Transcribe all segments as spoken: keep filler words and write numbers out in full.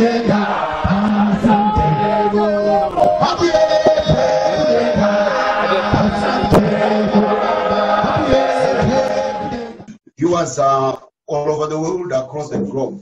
Viewers are all over the world, across the globe.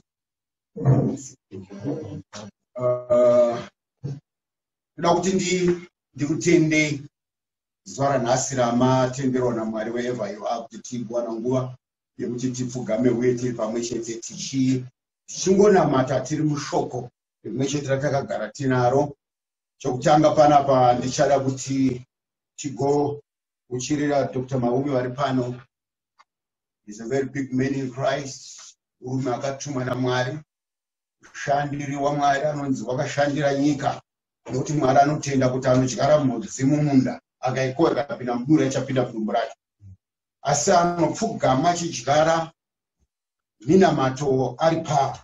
Ndakutindi ndikutende zwara nhasira matendero naMwari wherever you are kuti tigwana nguva yekuti tipfugame uye tiri pamwe chete tichingonamata tiri mushoko rimwe chete ratakagara tinaro. Chokutanga panapa ndichada kuti tigokuchirira Doctor Maume vari pano. He's a very big man in Christ. Murume akatumwa naMwari, mushandiri waMwari, anonzi wakashandira nyika, nokuti Mwari anotenda kuti anodyara mhodzi mumunda akaikohwa ikapinda mudura ichapinda mudumbu rake. Asi anopfugama achidyara minamato ari pa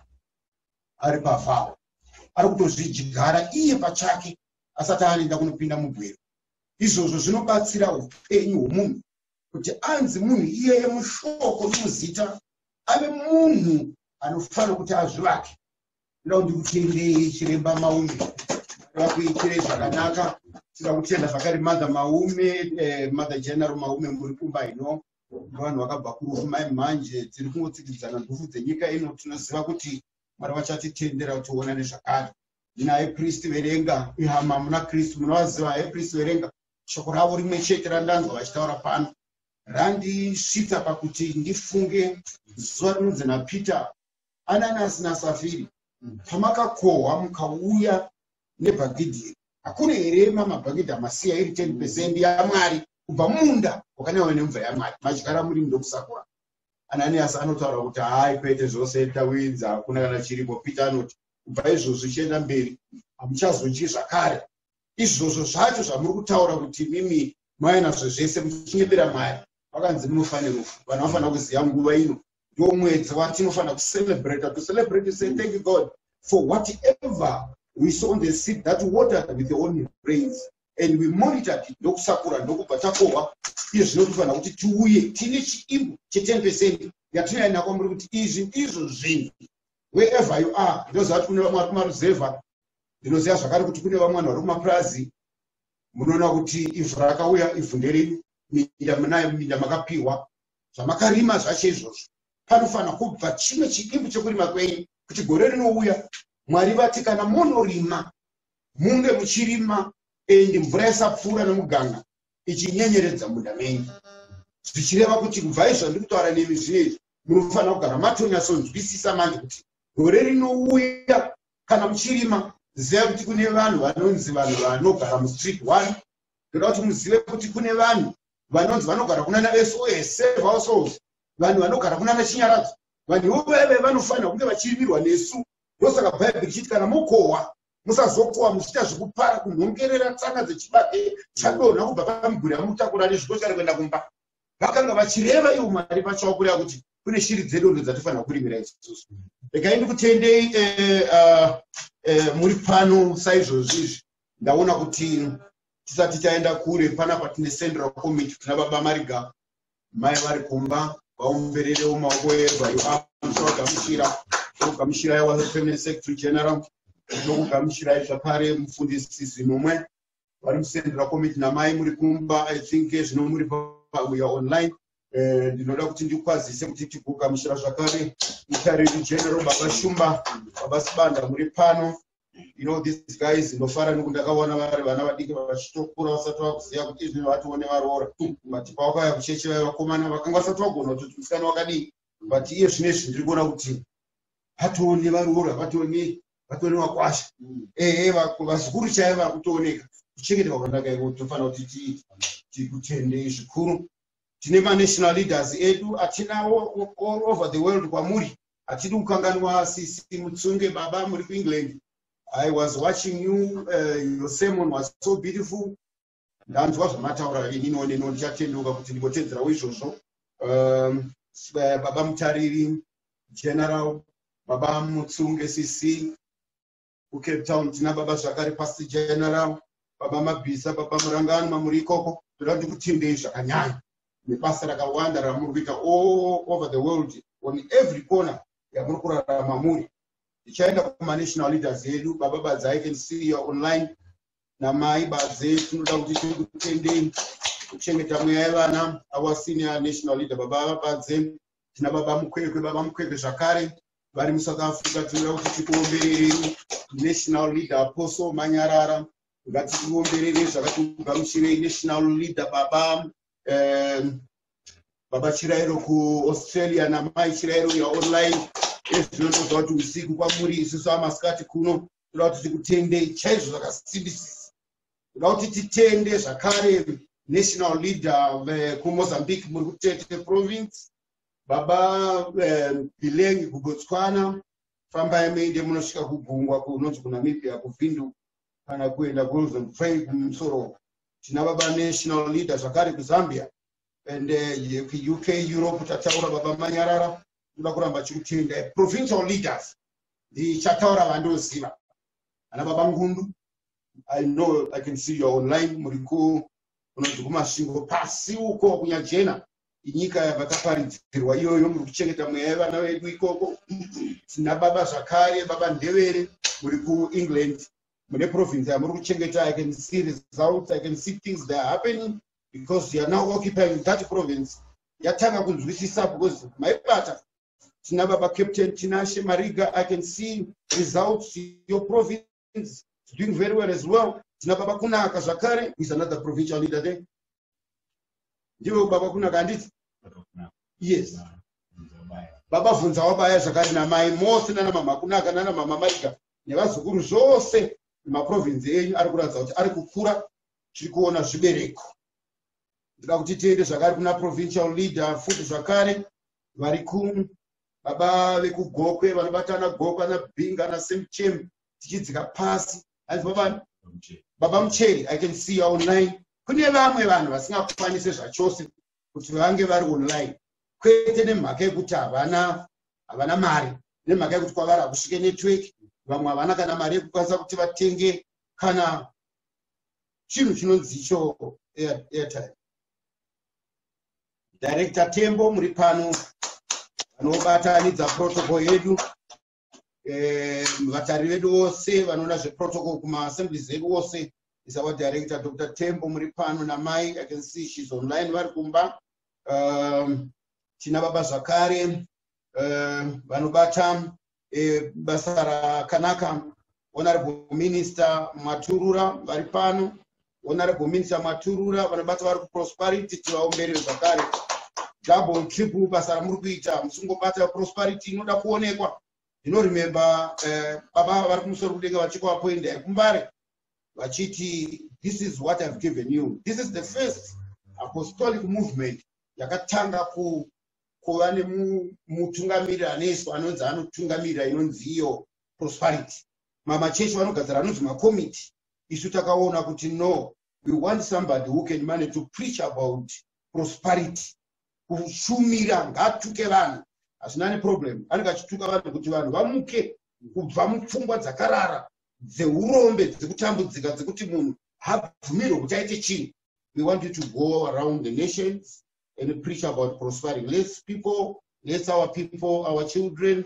ari pavhawo, ari kutozvidyara iye pachake asati anoenda kunopinda mugwero. Izvozvo zvinobatsira upenyu hwomunhu kuti anzi munhu iyeye mushoko nomuzita ave munhu anofanira kuti azvivake. Ndoda kuti ndikutendei chiremba Maume, vakuitire zvakanaka. Tinoda kutenda zvakare Mother Maume, eh, Mother General Maume muri kumba ino, vanhu vakabva kurufu mai manje dziri kungotsikidzana ndufu dzenyika ino. Tinoziva kuti Mwari vachatitendera kuti uonane zvakare. Naye Priest Verenga, ihama muna Kristu munovaziva. Naye Priest Verenga, shoko ravo rimwe chete randanzwa vachitaura pano randisvitsa pakuti ndifunge zuva rinonzi naPeter, Ananasi naSafiri, pamakakohwa mukauya nebhagidhi. Hakuna here mamabhagidhi amasiya iri ten percent yaMwari kubva munda wakanaiwa nemvura yaMwari, madyara muri ndokusakura. Ananiasi anotaura kuti hai kwete zvose tawidza, hakuna kana chiripo. Peter anoti kubva izvozvo chienda mberi hamuchazodyi zvakare. Izvozvo zvacho zvamuri kutaura kuti mimi mainazvo zvese muchinyepera Mwari, vakanzi munofanira rufu. Vanhu vanofanira kuziva nguva ino ndio mwedzi watinofanira kucelebrate, to celebrate to say thank you God for whatever we saw on the seed that watered with your own brains and we monitored it ndokusakura ndokubva takohwa. Izvi zvinotifanira kuti tiuye tine chiimbo che ten percent yatinoenda kwamuri kuti izvi ndizvo zvinhu. Wherever you are, ndoziva kuti kune vamwe vari kumaruzevha, ndinoziva zvakare kuti kune vamwe vanhu vari kumapurazi. Munoona kuti ivhu rakauya, ivhu nderino, minda munayo, minda makapiwa, zvamakarima zvacho izvozvo. Panofanira kubva chimwe chiimbo chekurima kwenyu kuti gore rinouya Mwari vati kana munorima munge muchirima ende mvura isapfuura nemuganga ichinyenyeredza munda menyu. Zvichireva kuti kubva izvo ndikutaura nemi zvinezvi munofanira kugara matonyasonzwisisa manje kuti gore rinouya kana muchirima ziva kuti kune vanhu vanonzi vanhu vanogara mustreet one. Ndoda kuti muzive kuti kune vanhu vanonzi vanogara kunana S O S, Save Our Souls, vanhu vanogara kunana Chinyaradzo. Vanhu iveve vanofanira kunge vachirimirwa nesu. Ndosaka Bhaibheri ichiti kana mukohwa musazokohwa muchiita zvekupara kumhongerera tsanga dzechibage chadonha kubva pamiguri yamutakura nezviko chari kuenda kumba. Vakanga vachireva ivo Mwari pachavo kureva kuti kune shiri dzedondo dzatifanira kurimira isusu. Regai ndikutendei muri pano saizvozvizvi. Ndaona kuti tisati taenda kure panapa tine Central Committee, tina Baba Mariga, mai vari kumba vaumberere mumaoko edu anogamuchira gamuchira yawa Feminine Secretary General, nokugamuchirai zvakare mufundisi zinomwe vari muCentral Committee namai muri kumba. I think zvino muri we are online. Ndinoda kuti ndikwazise kuti tigogamuchira zvakare mutariri General Baba Shumba, Baba Sibanda muri pano. You know these guys ndofara ndakaona vari vana vadiki vachitokura vasati vakuziva kuti izvi vatione varoora, but pavakauya kuchechi vakomana vakanga vasati vagona kuti musikana wakadii. But iye zvinezvi ndiri kuona kuti vatone varoora, vatone vatone wakwasha. Ehe, vazukuru chaivo vari kutooneka. Kuchengeteka kwakanaka iko tofanira kuti tikutendei zvikuru. Tine ma-national leaders edu atinawo all over the world kwamuri. Atidi kukanganwa Sisi Mutsunge Baba muri kuEngland. I was watching you, uh, your sermon was so beautiful. Ndanzwa zvamataura inini oneno ndichatenduka kuti ndingotedzerawo izvozvo. Um, Baba Mutariri General, Baba Mutsunge Sisi, Cape Town tina Baba zvakare Pastor General, Baba Mabhisa, Baba Murangano mamuri ikoko. Ndoda ndikutendei zvakanyanya nebasa rakawanda ramuri kuita all over the world, on every corner yamuri kurarama muri. tichaenda kuma-national leaders edu. Baba Badze, I can see you online. Namai Badze, tinoda kuti tikutendei kuchengeta mweya yevana. Our senior national leader Baba Badze, tina Baba Mukwekwe, Baba Mukwekwe zvakare vari muSouth Africa. Tinoda kuti tikuombererei national leader Apostle Manyarara. Ngatikuombererei zvakatigamuchirei national leader Baba um, Baba Chirairo ku Australia. Namai Chirairo ya online. Ezvinondoza kuti usiku kwamuri isusu amasikati kuno toda kuti tikutendei chaizvo zvakasimbisisa. Toda kuti titende zvakare national leader kuMozambique muri kuTete province Baba Bilengi kuBotswana. Fambai muende munosvika kugungwa kunonzi kuNamibia kuVindu kana kuenda kuGolden Valley kumusoro. Tina Baba national leader zvakare kuZambia and U K Europe tataura Baba Manyarara. Provincial leaders, the Chataura Vandoziva, and Baba Ngundu. I know I can see you online. Muriku, Unazuma Singo, Passiu, Kokunya Jena, Inika Batapari, Wayo, Cheketa Meva, Wiko, Nababa Zakari, Baba Devere, Muriku, England, Mune province, Amuru Cheketa. I can see results, I can see things that are happening because you are now occupying that province. Yatanga Kuzwisisa, because my partner. Baba Captain Tinashe Mariga, I can see results. Your province is doing very well as well. Baba Kuna Kazakare is another provincial leader there. You Baba Kuna Gandit? Yes. Baba Funza Wabaya Zakari na my most na Mama Kuna Ganana Mama Mariga. Nevasu Guru Jose, my province, Arguraza, Arkukura, Chikuona Shibereko. The Gautite Zakari Kuna provincial leader, Futu Zakari, Varikum. Baba vekugokwe vanobatana gokwa na binga na semchem tichidzika pasi and baba Baba Mucheri. I can see you online. Kune vamwe vanhu vasingakwanise zvachose kuti vange vari online kwete nemhaka yekuti havana havana mari nemhaka yekuti kwavari hakusvike network. Vamwe havana kana mari yekukwanisa kuti vatenge kana chinhu chinonzi icho airtime. Director Tembo muri pano vanobatanidza protocol yedu, vatari vedu vose vanoona zveprotocol kuma-assemblies edu vose is our director Doctor Tembo muri pano namai. I can see she's online vari kumba. Um, tina baba zvakare um, vanobata e, basa rakanaka Honorable Minister Maturura vari pano. Honorable Minister Maturura vanobata vari kuprosperity tivaomberere zvakare. Double triple basa ramuri kuita musingobata prosperity inoda kuonekwa. You know, remember uh, baba vari kumusoro kudenga vachikwa poenda kumbare vachiti this is what I've given you. This is the first apostolic movement yakatanga ku kuva nemutungamiriri anoiswa anonzi anotungamirira inonzi iyo prosperity. Mama chechi vanogadzira anonzi makomiti. Isu takaona kuti no, we want somebody who can manage to preach about prosperity. Kushumira ngatuke vanhu asina ne problem. Anenge achituka vanhu kuti vanhu vamuke kubva mupfungwa dzakarara dzeurombe dzekutambudzika dzekuti munhu habvumirwe kuti aite chinhu. We want you to go around the nations and preach about prosperity. Let's people, let's our people, our children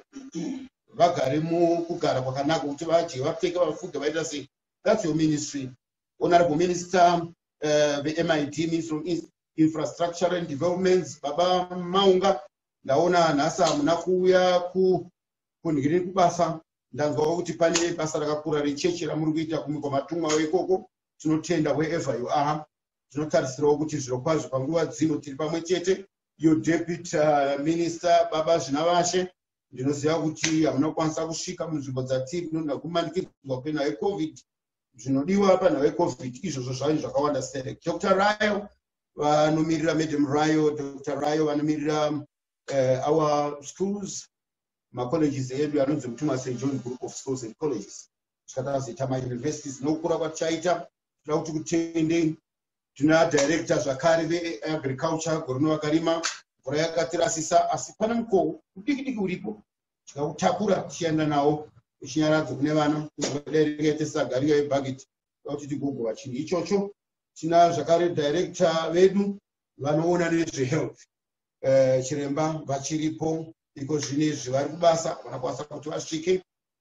vagare mukugara kwakanaka kuti vadye vapfeke vafuge vaita sei. That's your ministry. Honorable Minister, uh, the M I T, Minister of Infrastructure and Developments, Baba Maunga, ndaona nhasi hamuna kuuya kunhingiriri kubasa. Ndanzwa kuti pane basa rakakura rechechi ramuri kuita kumatumwa wekoko. Tinotenda wherever you are. Tinotarisirawo kuti zviro kwazvo panguva dzino tiri pamwe chete. Your Deputy uh, Minister Baba Zvinavashe, ndinoziva kuti hamuna kukwanisa kusvika munzvimbo dzatiri noda kumanikidzwa kwenhau yeCovid. Zvinodiwa panhau yeCovid izvozvo zvanyu zvakawanda select. Doctor Rayo vanomirira Madam Rayo, Doctor Rayo vanomirira uh, our schools, ma colleges edu anonzi Mutuma Saint John Group of Schools and Colleges. Tikatazoita ma universities nokura kwatichaita toda kuti kutendei. Tuna director zvakare veagriculture gorino vakarima mvura yakatirasisa asi pana mukowo udiki diki uripo tikautakura tichienda nawo ichinyaradza kune vana kuvadereke sagariga yebhageti kuti tigogova chinhu ichocho. Tina zvakare director vedu vanoona nezvehealth uh, chiremba vachiripo iko zvinezvi vari kubasa vanakwanisa kuti vasvike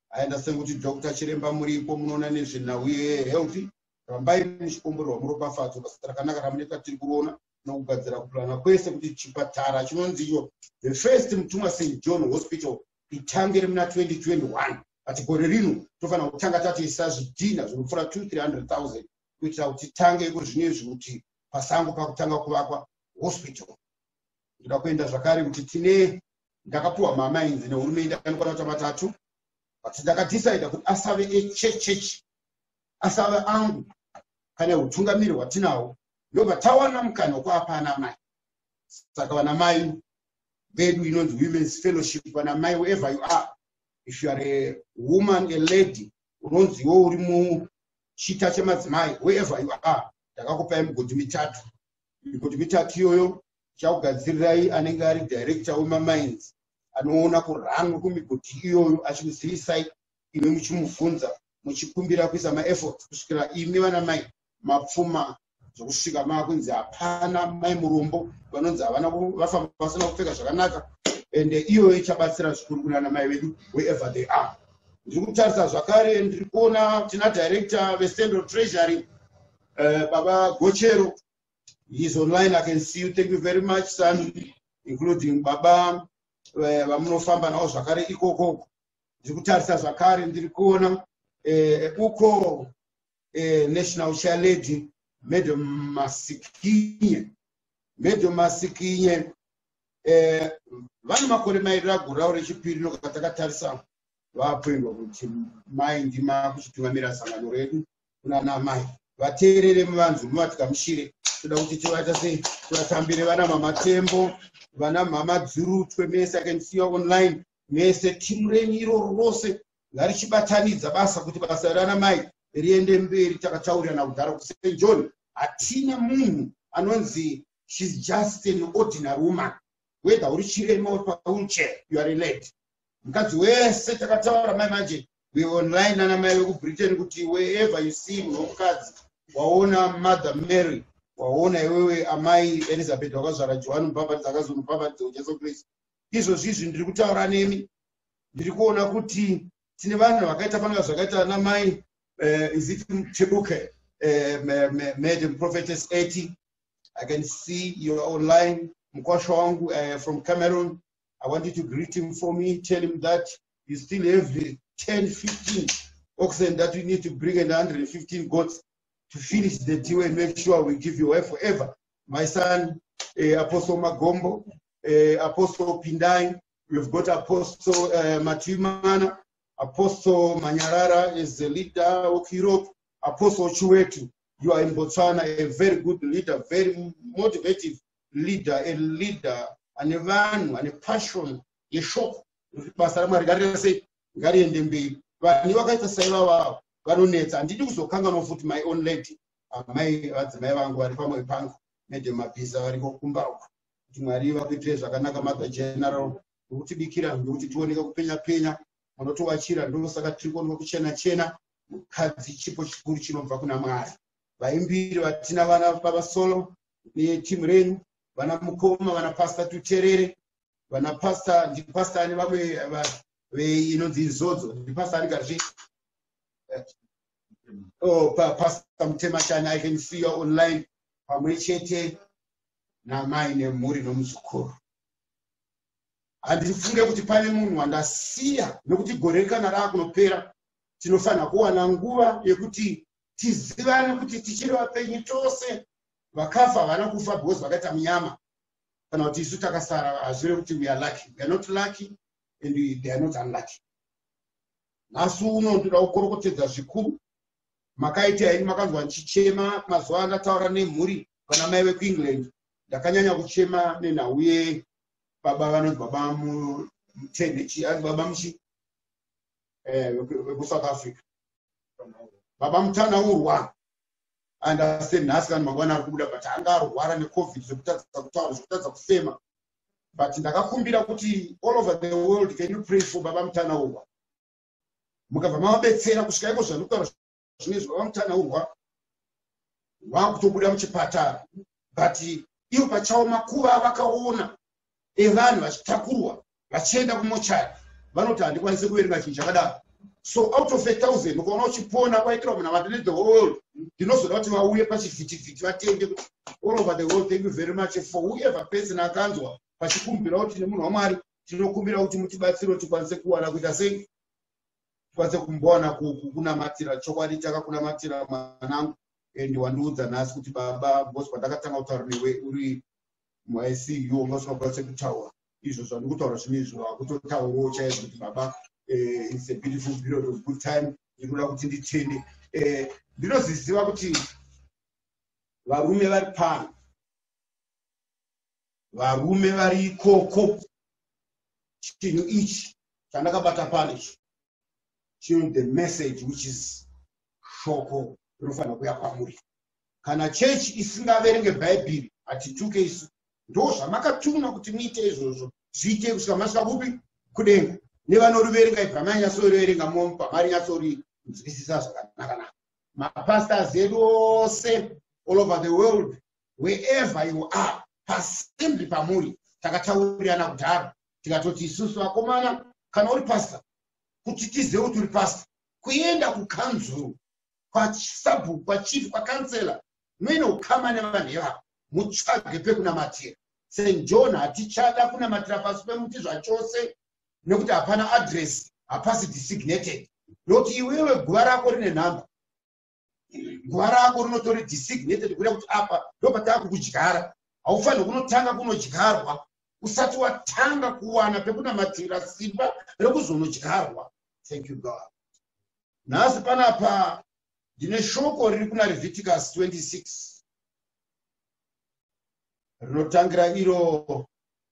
aenda kuti Doctor Chiremba muripo munoona nezvenhau yehealth rambai muchikomborwa muropafadzo basa rakanaka ramunenge tiri kuona nokugadzira kuplana kwese kuti chipatara chinonziyo the first Mutumwa Saint John Hospital itange muna twenty twenty-one ati gore rino tofanira kutanga tatiisa zvidhina zvinopfuura two three hundred thousand kuitira kuti tange kuzvinezvi kuti pasango pakutanga kuvakwa hospital. Ndoda kuenda zvakare kuti tine ndakapuwa mamainzi nehurumende anokwana kuti matatu but ndakadecide kuti asave echurch asave angu kana utungamiri hwatinawo ndobva tawana mukana wekuapa ana mai. Saka vana mai vedu inonzi Women's Fellowship, vana mai wherever you are, if you are a woman, a lady, unonziwo uri muchita chemadzimai wherever you are, ndakakupai migodhi mitatu. Migodhi mitatu iyoyo chakugadzirirai anenge ari director wemamainzi anoona kurangwa kumigodhi iyoyo achimuzivisai imi muchimubvunza muchikumbira kuisa maefforts kusvikira imi vana mai mapfuma zvokusvika makunzi hapana mai murombo vanonzi havana vafamba vasina kupfeka zvakanaka, ende iyoyo ichabatsira zvikuru kuna mai vedu wherever they are. Ndiri kutarisa zvakare ndiri kuona tina director veCentral Treasury uh, Baba Gochero. He is online. I can see you. Thank you very much, son, including Baba vamunofamba nawo zvakare ikoko. Ndiri kutarisa zvakare ndiri kuona uko National Chair Lady Madam Masikinye. Madam Masikinye vana makore mairi agurao rechipiri nokatakatarisa vapendwa kuti mai ndima kuchitungamira sangano redu kunana mai vateerere muvanhu muvati kamushire toda kuti tivaita sei tivatambire vana mama Tembo, vana mama Dzurutwe mese. I can see you online mese timu renyu iroro rose ngarichibatanidza basa kuti basa rana mai riende mberi. Takataurirana kudhara kuti Saint John hatina munhu anonzi she's just an ordinary woman, whether uri chirema uri pawheelchair you are a lady. Mukadzi wese takataura mai manje we online nana mai vekuBritain kuti wherever you see mukadzi waona Mother Mary, waona iwewe amai Elizabeth wakazvara John Mubhabhatidza akazomubhabhatidza uJesu Kristu. Izvo zvizvi ndiri kutaura nemi, ndiri kuona kuti tine vanhu vakaita panga zvakaita ana mai uh, is it Tebuke, uh, Madam Prophetess eighty. I can see you're online. Mkwasha wangu uh, from Cameroon, I want you to greet him for me. Tell him that you still have the ten, fifteen oxen that we need to bring and one hundred fifteen goats to finish the deal and make sure we give you away forever. My son, uh, Apostle Magombo, uh, Apostle Pindai, we've got Apostle uh, Matimana, Apostle Manyarara is the leader of Europe, Apostle Chuetu. You are in Botswana, a very good leader, very motivative leader, a leader, and a van, and a passion, a shop. Pastor Margarita said, Gary and Dembe, but you are say, Baronets, and did you so come on foot my own lady? My at my vanguard, my punk, made them a piece of Kumbao. To my river, Petres, Akanaka Mata General, Uti Bikira, Uti Tuanica Pena Pena, and to Achira, and Dosaka Tricon of Chena Chena, had the cheapest Kurchin of Vakuna Mari. By Imperial Tinavana Baba Solo, near Tim Rain, Vanamukoma, Vana Pasta to Terere, Vana Pasta, the Pasta, and you know, the Zozo, the Pasta Garji. Oh, Pastor Mtemachana, I can see you online. Pamwechete na maine muri no muzukuru. Andifunge kuti pane munhu wandasiya nokuti gore kana rakunopera tinofana kuwana nguva yekuti tizivane kuti tichiri vapenyu tose vakafa vana kufa because vakaita munyama kana kuti isu takasara hazvire kuti we are lucky. We are not lucky and we, they are not unlucky. Nasu uno ndoda kukorokotedza zvikuru makaita ini makanzwa nchichema mazuva andataura nemhuri kana mai vekuEngland ndakanyanya kuchema nenhau ye baba vanonzi baba mutende chi ari baba muchi eh weku-South Africa baba Mutanaurwa and I said nhasi kana mangwana ari kubuda but anga arwara neCovid zvekutadza kutaura zvekutadza kufema but ndakakumbira kuti all over the world can you pray for baba Mutanaurwa mukabva mavabetsera kusvika iko zvanokutaura zvinezvi baba Mutanaurwa vakutobuda muchipatara but ivo pachavo makuva vakaona evanhu vachitakurwa vachienda kumochari vanoti handikwanisi kuverenga chinhu chakadaro So out of a thousand, ukaona uchipona kwaitira munhu avati the world, ndinozoda kuti vauye pachivhitivhiti vatenge kuti all over the world. Thank you very much for whoever person akanzwa pachikumbira kuti nemunhu waMwari tinokumbira kuti mutibatsire tikwanise kuwana kuita sei, tikwanise kumbowana kunamatira chokwadi chakakunamatira mwanangu. And wandiudza nhasi kuti baba because pandakatanga kutaura newe uri mu-I C U ungasingakwanise kutaura izvo zvandiri kutaura zvino izvo hakutotaurawo chaizvo kuti baba Uh, it's a beautiful period of good time. Ndinoda kuti nditende. Ndinoziziva kuti varume vari pano, varume vari ikoko, chinhu ichi chandakabata pano ichi chino the message which is shoko rinofanira kuya kwamuri. Kana chechi isingaverenge bhaibheri hatituke isu, ndo zvamakatumwa kuti muite izvozvo zviite kusvika masvika kupi kudenga. Nevanoriverenga ibva manyatsoverenga momba mari nyatsori nzwisisa zvakanaka. Mapastors edu ose all over the world, wherever you are, pasimbi pamuri takataurirana kudhara tikatoti isusu vakomana kana uri pastor kuti tizive kuti uri pastor, kuenda kukanzuru kwasabhu kwachief kwakansela muine ukama nevanhu ivavo mutsvage pekunamatira. Saint John hatichada kunamatira pasi pemuti zvachose nekuti hapana address, hapasi designated. Nokuti iwewe guva rako rine nhamba, guva rako rinotori designated kuda kuti apa ndopataka kukudyara. Haufaniri kunotanga kunodyarwa usati watanga kuwana pekunamatira simba rekuzonodyarwa. Thank you God. Nhasi panapa ndine shoko riri kuna Leviticus twenty-six rinotangira iro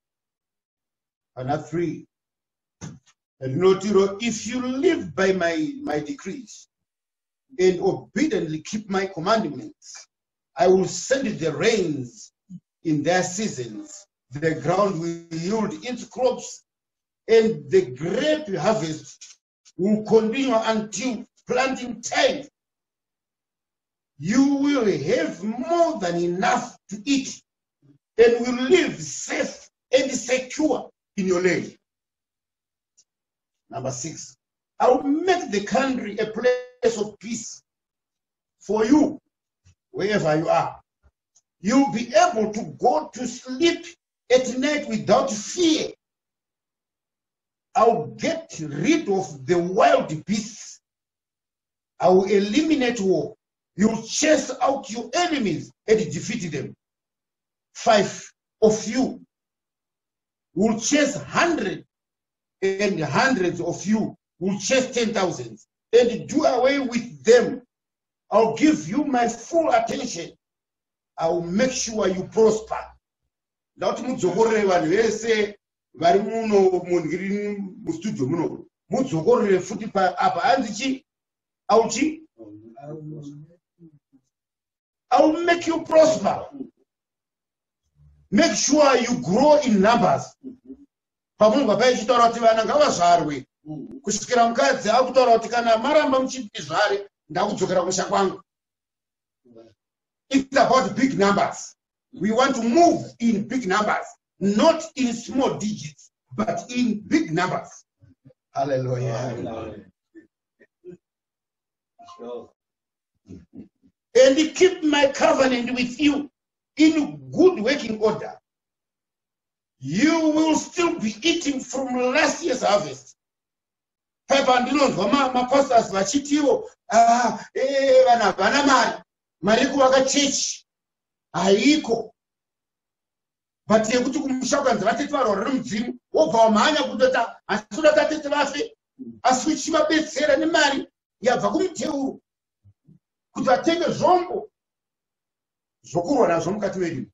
pana three. Rinotiro, if you live by my, my decrees and obediently keep my commandments, I will send the rains in their seasons. The ground will yield its crops, and the grape harvest will continue until planting time. You will have more than enough to eat and will live safe and secure in your land. Number six, I will make the country a place of peace for you, wherever you are. You'll be able to go to sleep at night without fear. I'll get rid of the wild beasts. I will eliminate war. You'll chase out your enemies and defeat them. Five of you will chase hundreds and hundreds of you will chase ten thousands and do away with them. I'll give you my full attention. I will make sure you prosper. Lauti mudzokorere vanhu vese vari muno mundiri mustudio muno mudzokorere futi apa hanzi chi auchi I will make you prosper. Make sure you grow in numbers. Pamunhu papai chitaura kuti vana ngavazvarwe kusvikira mukadzi akutaura kuti kana maramba muchizvare ndakudzokera kumusha kwangu. It's about big numbers. We want to move in big numbers, not in small digits, but in big numbers. Hallelujah. Hallelujah. And keep my covenant with you in good working order. You will still be eating from last year's harvest. Papa ndinonzwa mapastors vachitiwo ah eh vana vana mari mari kuvaka church haiko, but yekuti kumusha kwanza vatete varorera mudzimu wobva wamhanya kutota asi kuda tatete vafe asi uchivabetsera nemari yabva kumuteuro kuti vatenge zvombo zvokurwa nazvo mukati medu.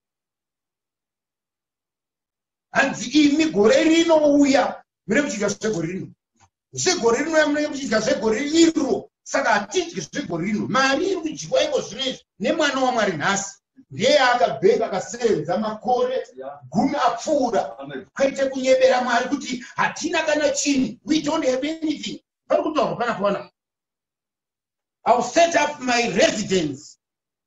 Hanzi imi gore rinouya mune kuchidya zvegore rino, zvegore rino mune kuchidya zvegore iro, saka hatidyi zvegore rino. Mari iri kudyiwa iko zvino izvi nemwana waMwari nhasi ndiye akabheka akasenza makore gumi apfuura kwaite kunyebera Mwari kuti hatina kana chini, we don't have anything. Pari kutaurwa panapa pana I'll set up my residence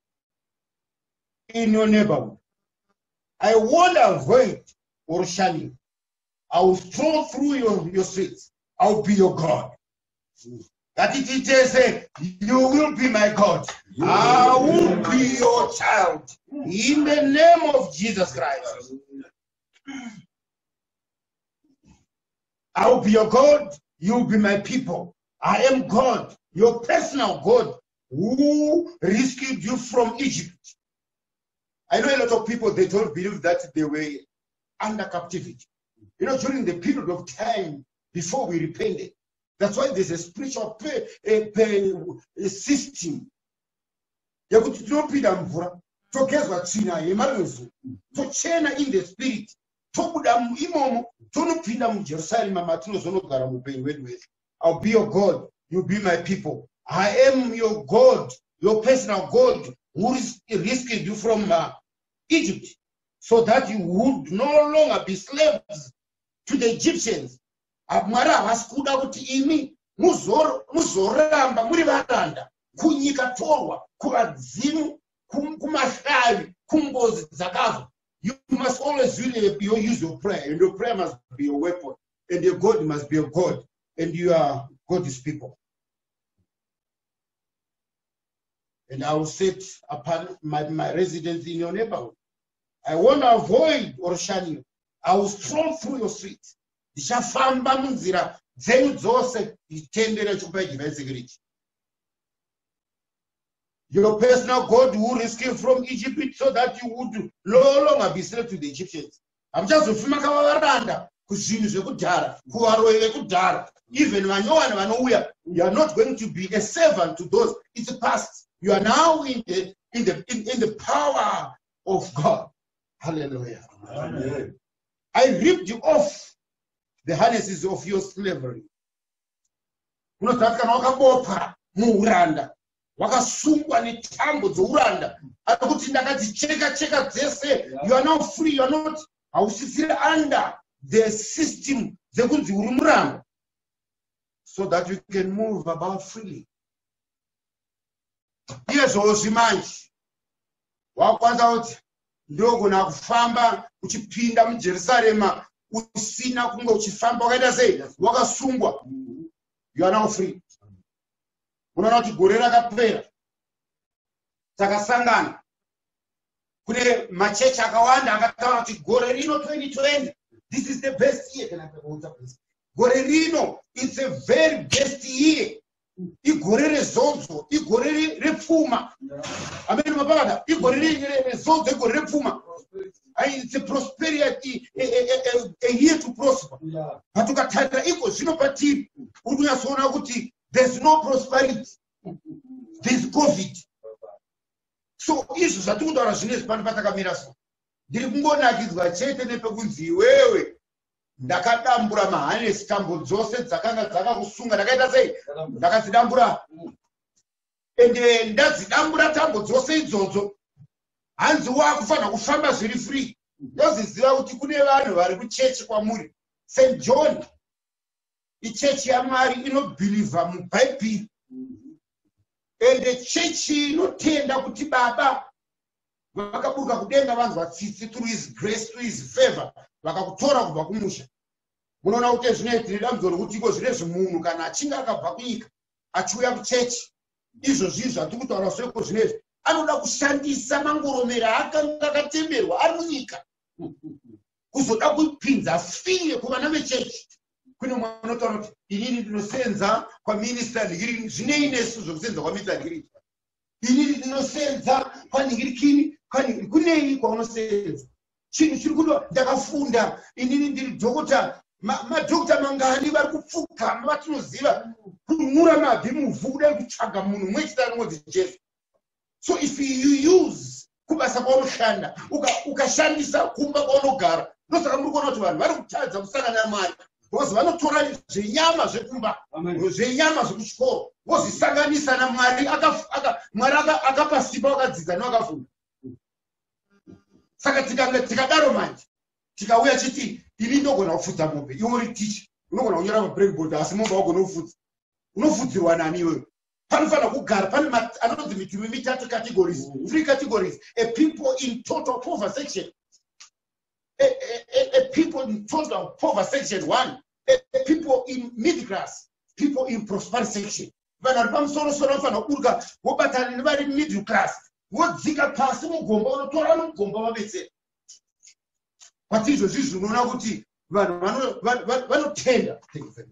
in your neighborhood. I won't avoid or shunning. I will stroll through your, your streets. I will be your God. That it is say, you will be my God. I will be your child. In the name of Jesus Christ. I will be your God. You will be my people. I am God, your personal God, who rescued you from Egypt. I know a lot of people, they don't believe that they were under captivity. You know, during the period of time before we repented. That's why there's a spiritual pay, a, pay, a system. You could not be done for to get what China, to China in the spirit, to put them imam, to no pinam Jerusalem, I'll be your God, you be my people. I am your God, your personal God, who rescued you from uh, Egypt, so that you would no longer be slaves to the Egyptians. Amara vasikuda kuti imi muzoramba muri varanda kunyika torwa kuvadzimu kumashavi kungozi dzakafa. You must always really use your prayer, and your prayer must be your weapon, and your God must be your God, and you are God's people. And I will set upon my, my residence in your neighborhood. I want to avoid or shun you. I will stroll through your streets. Your personal God who rescued from Egypt so that you would no longer be slave to the Egyptians. I'm just a even when you are you are not going to be a servant to those. It's past. You are now in the in the in, in the power of God. Hallelujah. Amen. I ripped you off the harnesses of your slavery. Wakasungwa netambo dzouranda. Akuti ndakadzicheka cheka dzese. You are now free. You are not. Ausisiri under the system dzekunzi uri muranda, so that you can move about freely. Yes, ozimanje. Wakwanza kuti ndogona kufamba uchipinda muJerusalema usina kunge uchifamba wakaita sei wakasungwa. You are now free. Unaona kuti gore rakapera takasangana kune machechi akawanda akataura kuti gore rino twenty twenty this is the best year. Can I gore rino it's a very best year. Igore rezonzo, igore repfuma. Amen mabada, igore rezonzo, igore repfuma. It's a prosperity, a, a, a, a year to prosper. Hatukatanda iko zino pati unyasona kuti there's no prosperity. There's COVID. So isu satukutaura zvinezvi pano patakamira so. Ndiri kungonakidzwa chete nepekunzi wewe ndakadambura mahanesi tambo dzose dzakanga dzakakusunga ndakaita sei ndakadzidambura ende ndadzidambura tambo dzose idzodzo hanzi wakufanira kufamba zviri free. Ndoziziva kuti kune vanhu vari kuchechi kwamuri Saint John ichechi yaMwari inobhilivha mubhaibheri ende chechi inotenda kuti baba vakaburuka kudenga vanhu vatsitsi through his grace, through his favor vakakutora kubva kumusha. Munoona kuti zvinoitira dambudziko rokuti iko zvinezvi munhu kana achinge akabva kunyika achiuya kuchechi izvozvi zvatiri kutaura seko zvinezvi anoda kushandisa mangoromera akanga akatemberwa ari munyika kuzoda kupinza fiye kuvana vechechi. Kune mwana unotaura kuti inini ndinosenza kwaminista ndigiri zvinei nesu zvokusenza kwaminista ndigiri inini ndinosenza kwaningirikini kwaningiri kunei kwaunosenza chinhu chiri kudo ndakafunda inini ndiri dhokota madhokota mangani vari kupfukama vatinoziva kununura mabvi muvhu kudai kutsvaga munhu mumwe chete anongodzi Jesu. So if you use kubasa kwaunoshanda ukashandisa kumba kwaunogara ndosaka muri kuona kuti vanhu vari kutadza kusangana naMwari because vanotora zvenyama zvekumba zvenyama zvekuchikoro vozvisanganisa naMwari. Mwari akapa simba wakadzidza newakafunda. Saka tikadaro manje tikauya chiti ini ndogona kufudza mombe iwe uri ticha unogona kunyora pablackboard asi mombe wagona kufudza unofudzirwa nani iwewe? Panofanira kugara pane anonzi mitumi mitatu categories, three categories: a people in total poverty section, a, a, a people in total poverty section one, a, a people in middle class, people in prosperity section. Vanhu vari pamusoro soro vanofanira kuburuka vobatana nevari middle class vodzika pasi mugomba unotora nomugomba vabetsera. Kwati izvozvi zvinoona kuti vanhu vanotenda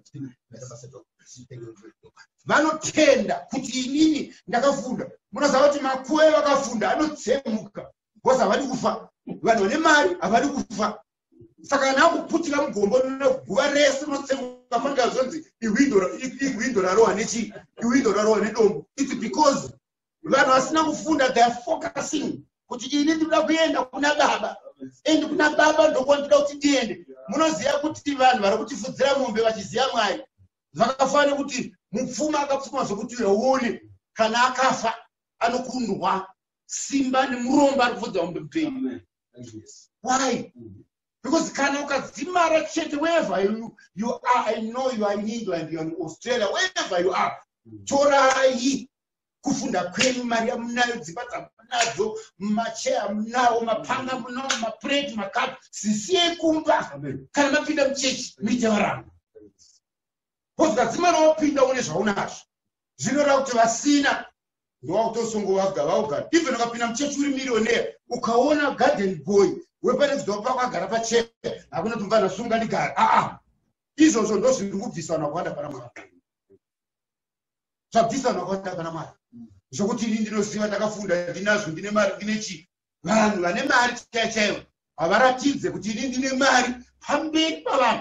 vanotenda kuti inini ndakafunda. Munoziva kuti makuve vakafunda anotsemuka because havadi kufa. Vanhu vane mari havadi kufa. Saka kana akuputika mugomba unoguva rese unotsemuka fanira zvonzi ihwindo rarohwa nechi ihwindo rarohwa nedombo. It's because vanhu vasina kufunda they are focusing kuti ini ndinoda kuenda kuna baba endi kuna baba ndokwandida kuti ndiende. Munoziva kuti vanhu vari kutifudzira mombe vachiziva Mwari zvakafanira kuti mupfuma akapfuma zvokuti uone kana akafa anokundwa simba nemurombo ari kufudza mombe mupenyu. Why? Because kana ukadzimara chete wherever you, you are, I know you are in England, you are in Australia, wherever you are, torai kufunda kwenyu, mari munayo, dzimba dzamunadzo, macheya munawo, mapanga munawo, maplate, makapu, sisiyei kumba kana mapinda muchechi muite varamba. Because ukadzimara wapinda une zvaunazvo zvinoreva kuti vasina ndowakutosongovaga vaugara. Even ukapinda muchechi uri miliyonera ukaona garden boy wepanezvidwa pako agara pachea hakuna tumvana sunga ndigara. Aa izvozvo ndo zviri kubvisana kwanda pana Mwari. Zvabvisana kwanda pana Mwari zvokuti ini ndinoziva ndakafunda ndinazvo ndine mari ndine chi. Vanhu vane mari chaiyo chaiyo havaratidze kuti ini ndine mari pamberi pavanhu.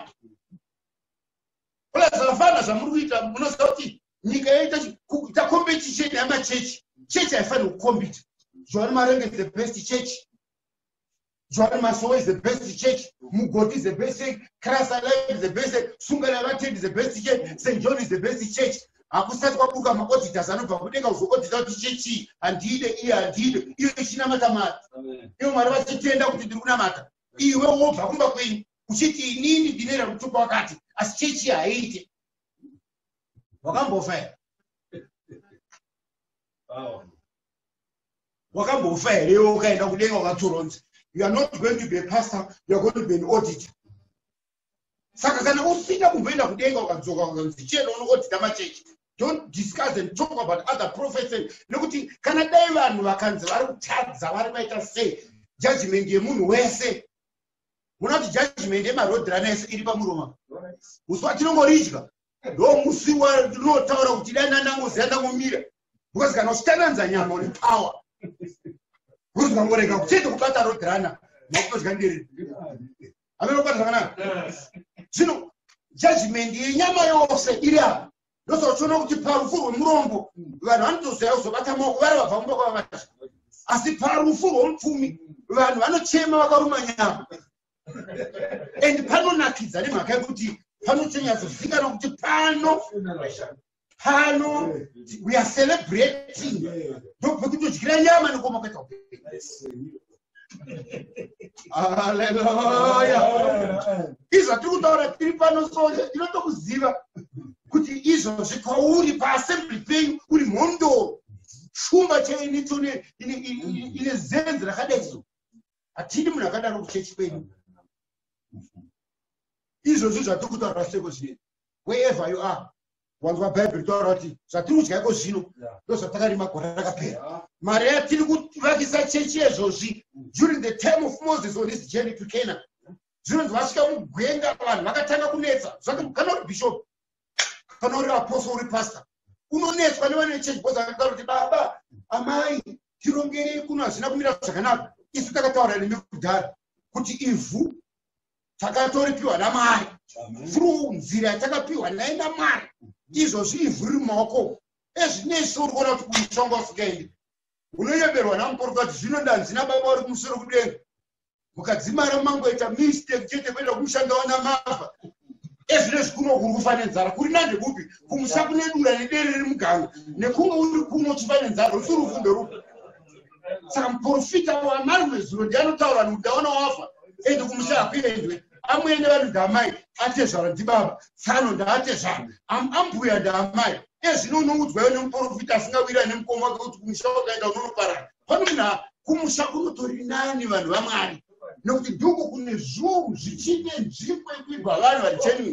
Ola zvakafana zvamuri kuita munoziva kuti nyika yaita takombetition yamachechi. Chechi haifaniri kukombita. John Marenge is the best church. John Masowe is the best church. Mugoti is the best church. Krasalive is the best church. Sungalavated is the best church. Saint John is the best church. Akusati kwabuka maoditors anobva kudenga kuzoodita kuti chechi handide iye handide iwe chinamata mata. Iwe Mwari vachitenda kuti ndiri kunamata. Iwe wobva kumba kwenyu uchiti inini ndinera mutupa wakati asi chechi haiite. Wakambofa here. Wow. Wakambofa here ukaenda kudenga wakatoronza. You are not going to be a pastor, you are going to be an auditor. Saka kana usina kumboenda kudenga wakadzoka wakanzi cheno unoaudita machechi. Don't discuss and talk about other prophets. Nekuti kana dai vanhu vakanzi vari kutadza vari vaita sei judgment yemunhu wese. Munoti judgment yemarodhirana ese iri pamuroma. Uswa tinongoridya. Ndo musi wanotaura kuti dai ndandangoziva ndangomira. Because kana uchitananza nyama une power. Kuti ngangorega kuchete kubata rodhirana makutodya ndiri. Ameno kubata zvakanaka. Zvino judgment yenyama yose iri apa. Ndosochiona kuti parufu rwemurombo vanhu vanotoziva kuzobata maoko vari vabva kumba kwavavasha. Asi parufu rwomupfumi vanhu vanochema vakaruma nyama. And panonakidza nemhaka yekuti panochenyatsozikana kuti pano pano we are celebrating. Ndokutodyirai nyama nekoma kuita upenyu. Hallelujah. Izvo tiri kutaura tiri pano soje tinotokuziva kuti izvozvi kwauri paassembly penyu uri mhondoro shumba chainito ine zenzi rakadai so. Hatidi munhu akadaro kuchechi kwenyu. Izvozvi zvatiri kutaura seko zvino wherever you are. Wanzwa Bible taura kuti zvatiri kudya zvino ndo zvatakarima gore rakapera. Mari yatiri kuvakisa chechi yezvozvi during the time of Moses on his journey to Canaan. Zvinonzi vasvika mugwenga vanhu vakatanga kunetsa. Zvati kana uri bishop kana uri apostle uri pastor unonetswa nevane chechi because akataura kuti baba amai tirongerei kuno hazvina kumira zvakanaka. Isu takataura nemi kudhara kuti ivhu takatoripiwa naMwari through nzira yatakapiwa naye naMwari. Izvozvi ivhu riri mumaoko ezvinezvo uri kuona kuti kumushonga usikaendi unoyeberwa namuprofita kuti zvino ndanzina baba uri kumusoro kudenga mukadzimara mangoita mistake chete kuenda kumushanda wanamafa. Ezvinezvi kuno kuri kufa nenzara kuri nande kupi kumusha kune dura nedere riri muganga nekumwe uri kuno uchifa nenzara usiri ufunde rupi. Saka muprofita waMwari wezuro ndianotaura nekudaona wafa ende kumusha hakuendwe. Amwene vanhu ndamai atezvara ndibaba tsano ndaatezvara ambuya ndamai. Ezvino unoudzwa nemuprofita asingawira nemukoma wake kuti kumusha wakaenda unonoparara. Pano munhu kumusha kunotori nani vanhu vaMwari nekuti ndiko kune zviuru zvichine nzvimbo yekuibva vanhu vari genuine.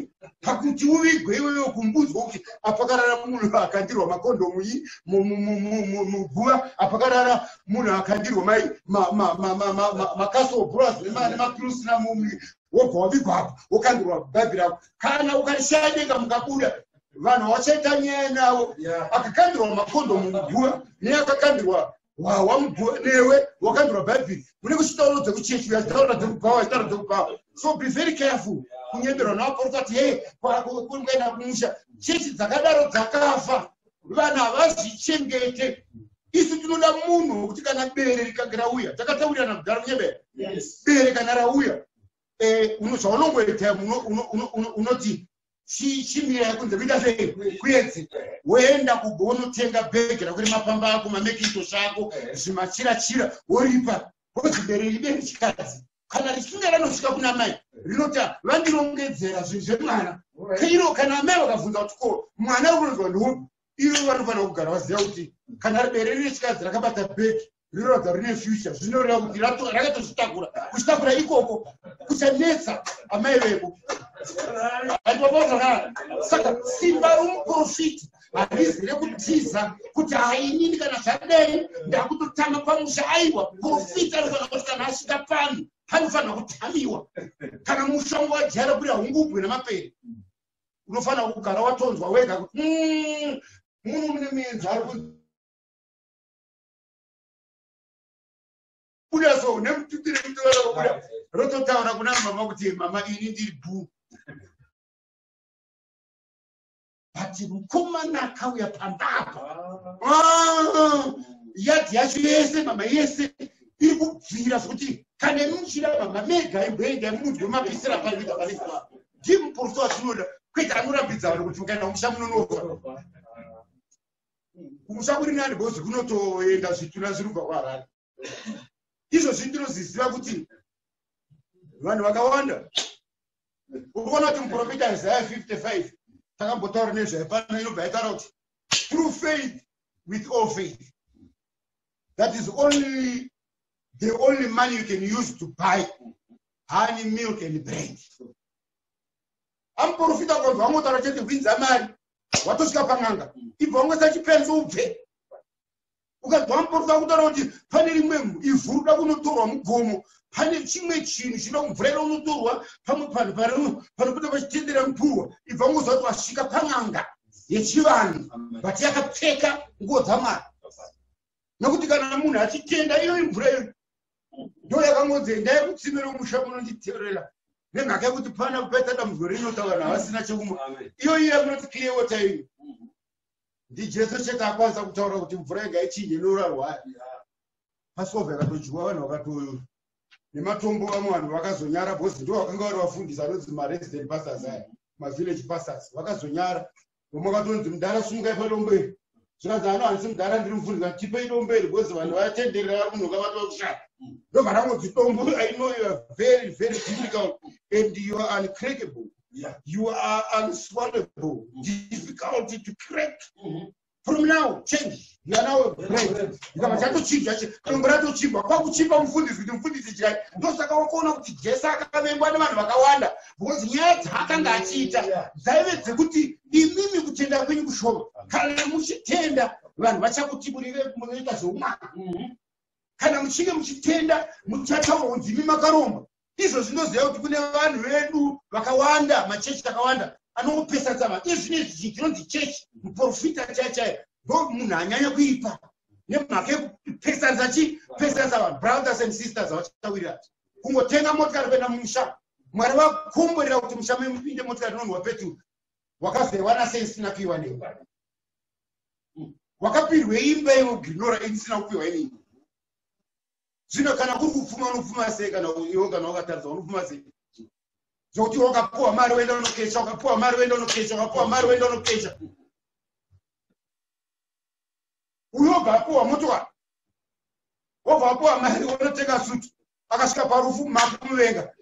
pakuti uvigwe iwewe kumbudzwa kuti apakarara munhu akandirwa makondomu muguva apakarara munhu akandirwa mai makasobhuras nemaplusi namumwe wobva wavigwa apo wokandirwa bhaibheri rako kana ukashadenga mukabuda vanhu vachaita nyaya navo akakandirwa makondomu muguva neakakandirwa wamuguva newe wakandirwa bhaibheri mune kuchitauro dzekuchechi uyazitaura dzekupawa zitauro dzekupawa so be very careful kunyemberwa navaporofita kuti hey kungaenda kumusha chechi dzakadaro dzakafa vanhu havazvichengete isu tinoda munhu wekuti kana bere rikange rauya takataurirana kudhara kunyembera bere kana rauya zvaunongoita unoti chimira yekunze kuita sei kuedze woenda kugonotenga bhegi rakuri mapamba ako mamekito ako zvimachirachira woripa kuti bere ribere chikadzi kana richinge ranosvika kuna mai rinoti vandirongedzera zvinhu zvemwana keiro kana mai vakabvunza kuti ko mwana unonzwa nhupi ivo vanofanira kugara vaziva kuti kana ribere rine chikadzi rakabata bhegi rinoratidza rine future zvinoreva kuti rakatozvitakura kuchitakura ikoko kuchanetsa amai veku andipapozakana saka simba romuprofita harizi rekutiza kuti hainini kana zvadei ndakutotama pamusha aiwa profita anofanira kuti kana asvika pano panofanira kutamiwa kana mushongo wajara kuri haungubwe nemapere unofanira kugara watonzwa wega kuti munhu mune menzi ari kuda so nemututire kutokuda rototaura kuna mama kuti mama ini ndiri bhu bati mukomana akauya pambapa yadhi yacho yese mama yese iri kubvira zvokuti kana muchira mama mega imboenda munhu wemapisira panoita panoita ndimuprofita watinoda kwete anorambidza vanhu kuti mukaenda kumusha munonofa kumusha kuri nani bhozi kunotoenda zvituna zviri kubva kwaharare izvo zvindinoziziva kuti vanhu vakawanda ukuona kuti muprofita Isaiah fifty-five takambotaura nezvaipana inobva yaitaura kuti through faith with all faith that is only the only money you can use to buy honey, milk and bread. Amuprofita kwa vangotaura chete kuinza mari watosvika pan'anga ibva wangasa chipenzo ubve ukabva muprofita kutaura kuti pane rimwe ivhu ruda kunotorwa mugomo pane chimwe chinhu chinoda mvura ida kunotorwa pamwe panhu panokuda pachitendera mupurwa ibva ngozva kuti wasvika pan'anga yechivanhu but yakapfeka nguo dzamwari nokuti kana munhu achitenda iyo mvura iyo ndo yakangodzi endai kutsimiro musha munonditeerera nemhaka yekuti pana kupaita dambudziko rinotaura navasina chekumwa iyo iyo yakunoti clear water iyo ndijesu chete akwanisa kutaura kuti mvura yega ichinje inorarwa pasova yakatodyiwa vanhu vakatoyo nematombo vamwe vanhu vakazonyara bhozi ndo vakanga vari vafundisa anonzi maresident pastors aya mavillage pastors vakazonyara vamwe vakatonzi mudhara sungai padomberi zvikanzi ano hanisi mudhara ndiri mufundisa tipei domberi bhozi vanhu vatenderera vari kunoka vatova kushata ndobva rangodzi dombo I know you are very very difficult and you are uncrackable. Yeah. You are unswallowable, difficult to crack. Mm-hmm. From now, change. You are now great. Kama chato chibwa kumburato chibwa kwa kuchimba mfundisi kuti mfundisi chai ndosaka wakuona kuti Jesu akavengwa nevanhu vakawanda because nyaya dzakanga achiita dzaive dzekuti imimi kutenda kwenyu kushoma kana muchitenda vanhu vachakutiburire munoita zvoumwaka kana muchinge muchitenda muchataura kunzi imi makaromba izvo zvinoziva kuti kune vanhu vedu vakawanda machechi akawanda anopesatsa vanhu izvi zvinezvi zvinonzi chechi muprofita chaichai ndo munhu anyanya kuipa nemhaka yekupesatsa chi pesatsa vanhu brothers and sisters avachitawirira kungotenga motikari kuenda mumusha mwari vakomborera kuti musha mupinde motikari inonzi wapetu wakazewana sei isina kuiwa neimba wakapirwe imba inoginora isina kupiwa inei zvino kana kuri kupfuma unopfuma sei kana iwo kana wakataridza unopfuma sei zvokuti wakapuwa mari woenda unokesha wakapuwa mari woenda unokesha wakapuwa mari woenda unokesha uyobva apuwa motokari wobva apuwa mari unotenga suti akasvika parufu makumuvenga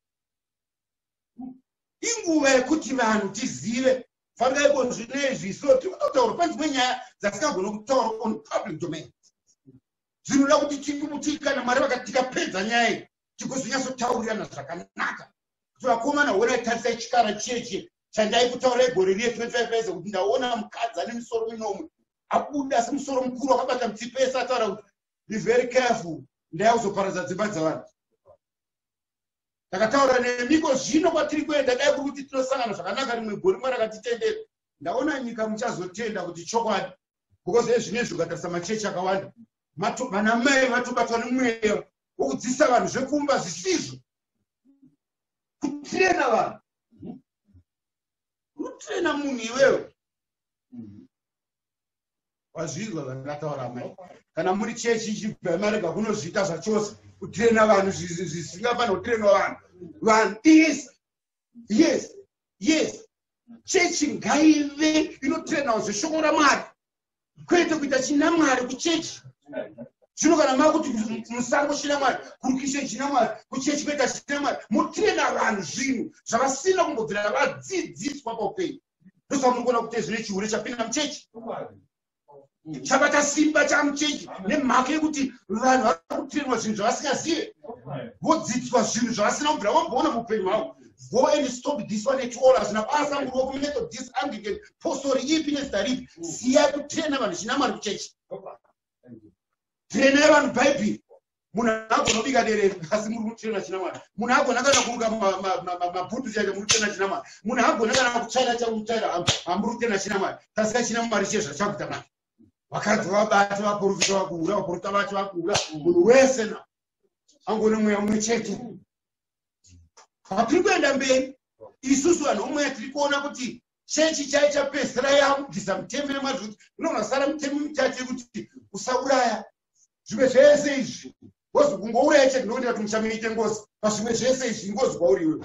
inguva yekuti vanhu tizive fangaipo zvinezvi so tinotaura panzimwe nyaya dzasingagona kutaura on public domain zvinoda kuti timuti kana mari vakatikapedza nyaya tikuzonyatsotaurana zvakanaka kuti vakomana wona tarisai chikara cheche chandai kutaura gore riye twenty-five years kuti ndaona mukadzi ane misoro minomwe abuda semusoro mukuru akabata mutsipesi ataura kuti be very careful ndaiuzoparadza dzimba dzavanhu. Takataura nemiko zvino kwatiri kuenda dai kuri kuti tinosangana zvakanaka rimwe gore mwari akatitendera. Ndaona nyika muchazotenda kuti chokwadi because ezvinezvi ukatarisa machechi akawanda vana mai vatobatwa nemweya wokudzidzisa vanhu zvekumba zvisizvo. Kutrena vanhu kutrena munhu iwewe wazvinzwa zvandataura mai. Kana muri chechi ichibva marega kunozviita zvachose kutrena vanhu zvisingafana kutrenwa vanhu vanhu yes yes yes chechi ngaive inotrenawo zveshoko raMwari kwete kuita chinamwari kuchechi. Zvino kana makuti musango chinamwari kurukishe chinamwari kuchechi kuita chinamwari mutrena vanhu zvinhu zvavasina kumbobvira vadzidziswa paupenyu. Ndosa munogona kuti zvine chihure chapinda muchechi chabata simba chamuchechi nemhaka yekuti vanhu vari kutrenwa zvinhu zvavasingazive vodzidziswa zvinhu zvavasina kubvira vamboona muupenyu hwavo. Go and stop this one at all. As an assembled work Methodist, Anglican, Apostle, Epineus, Darif, Sia to train them and Shinamar Church. Train them and baby. Munago no bigger than Hasimu Chinama. Munago Naga Putu Mutana Chinama. Munago Naga China China, Ambrutana Chinama, Tasachinam Marisha Chaptana. Wakatwa Purva, Portava, Western. I'm going to check it. Patrikwenda mberi isusu vanhu omwe tirikuona kuti chechi chai chapedzisira yakubvisa mutemo yemadhuti unomasara mutemo mitatu yekuti usauraya zvimwe zvese izvi ngozi kungouraya chete ndokuti kuti muchamuite ngozi pazvimwe zvese izvi ngozi kwauri iwewe.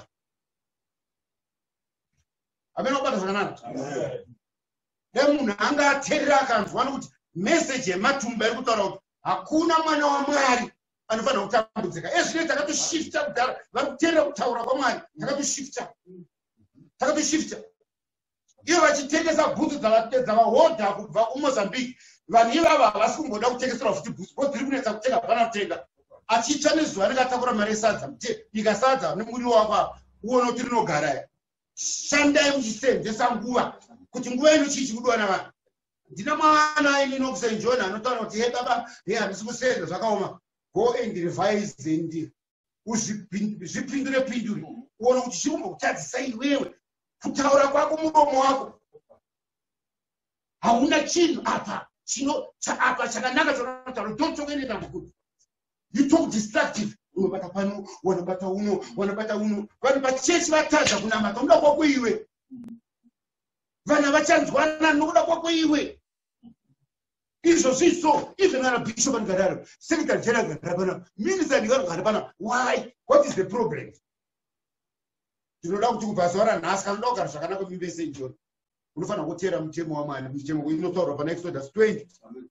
Amene wabata zvakanaka dai munhu anga ateerera akanzwa nokuti meseji yematumba iri kutaura kuti hakuna mwana waMwari anofanira kutambudzika. Ezvino takatoshifta kudhara vari kuteerera kutaura kwaMwari takatoshifta takatoshifta ivo vachitengesa bhutsu dzavahodha kubva kuMozambique. Vanhu ivava havasi kumboda kutengeserwa futi bhutsu ko dziri kunetsa kutenga hapana kutenga. Achitsva nezuva rikatakura mari yesadza ikasadza nemuriwo wako uone kuti rinogara. Shandai muchisenzesa nguva kuti nguva ino chii chikudiwa navanhu. Ndina mwana ini nokusaint John anotaura kuti he baba he handisi kusenza zvakaoma. Go and revise and uzvipindure pindure uone kuti chiri kumbokutadzisa iwewe kutaura kwako muromo wako hauna chinhu apa chino apa chakanaka chinotaura. Don't talk anything good. You talk destructive. Unobata pano wanobata uno wanobata uno vanhu pachechi vatadza kunamata unoda kwako iwe. Vanhu vachanzwana nokuda kwako iwe. Izvo zviso even kana bishop angararo secretary general angararo minister angararo. Why? What is the problem? Tinoda kuti kubva zuva ranhasi kana unoda kugara zvakanaka kumimba yeSaint John unofanira kuteera mutemo waMwari. Mutemo inotaurwa pana Exodus twenty.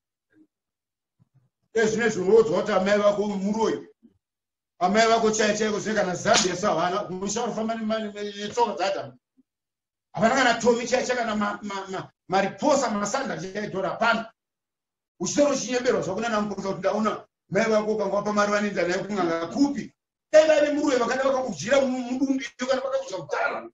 Ezvinezvi unodzwa kuti amai vako muroyi amai vako chaiyo chaiko zvine kana Zambia savana kumusha kufamba netsoka dzaAdhamu hapana kana Tomi chaiyo chakana mariposa masanda chaidhora hapana. Uchitoro chinyemberwa zvakunana mupurisa kuti ndaona mai vako kanga wapa mari vanoenda nayo kunganga kupi dai vane muruve vakada vakakujira mudumbi kana vakakuza kutara.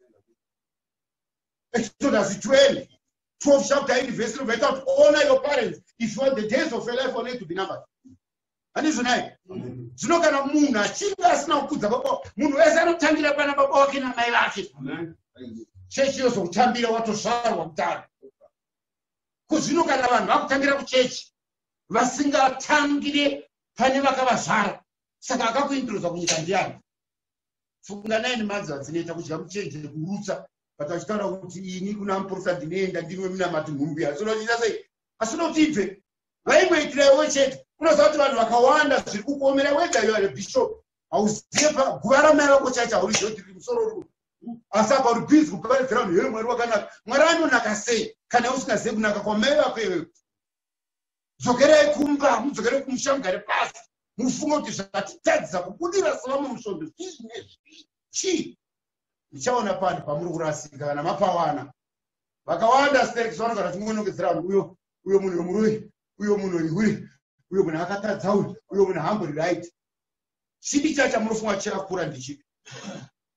Exodus twenty twelve chapter eight verse number eight. Honor your parents if you want the days of your life on it to be numbered. Handizvo nai zvino kana munhu achinge asina kukudza baba munhu wese anotangira pana baba wake namai vake chechi yozokutambira watozvarwa kutara. Kuzvino kana vanhu vakutangira kuchechi vasingatangire pane vakavazvara saka akakuintrodusa kunyika ndiani. Funga nine months dzinoita kudya muchechi kurutsa but achitaura kuti ini kuna muprofita ndinoenda ndinwe minamati nhumbi asinochita sei asino kuti ibve vaimboitira iwe chete. Unoziva kuti vanhu vakawanda zviri kukuomera wega iwe bishop hauzive guva ramai vako chaicho haurizive kuti riri musoro ruu asi apa uri bhizi kuparidzira vanhu here Mwari wakanaka. Mwari anonaka sei kana usingazivi kunaka kwamai vako iwewe? Dzokerai kumba mudzokerai kumusha mugare pasi mufunge kuti zvatitadzisa kubudira savamwe musvondo izvinezvi chii. Ndichaona pano pamuri kurasika kana mapawana vakawanda stereki vanogara timunongedzera vanhu uyo uyo munhu wemurume uyo munhu wehure uyo munhu akatadza uyo uyo munhu hambori right. Chipi chacho munofunga chakakura ndichipi?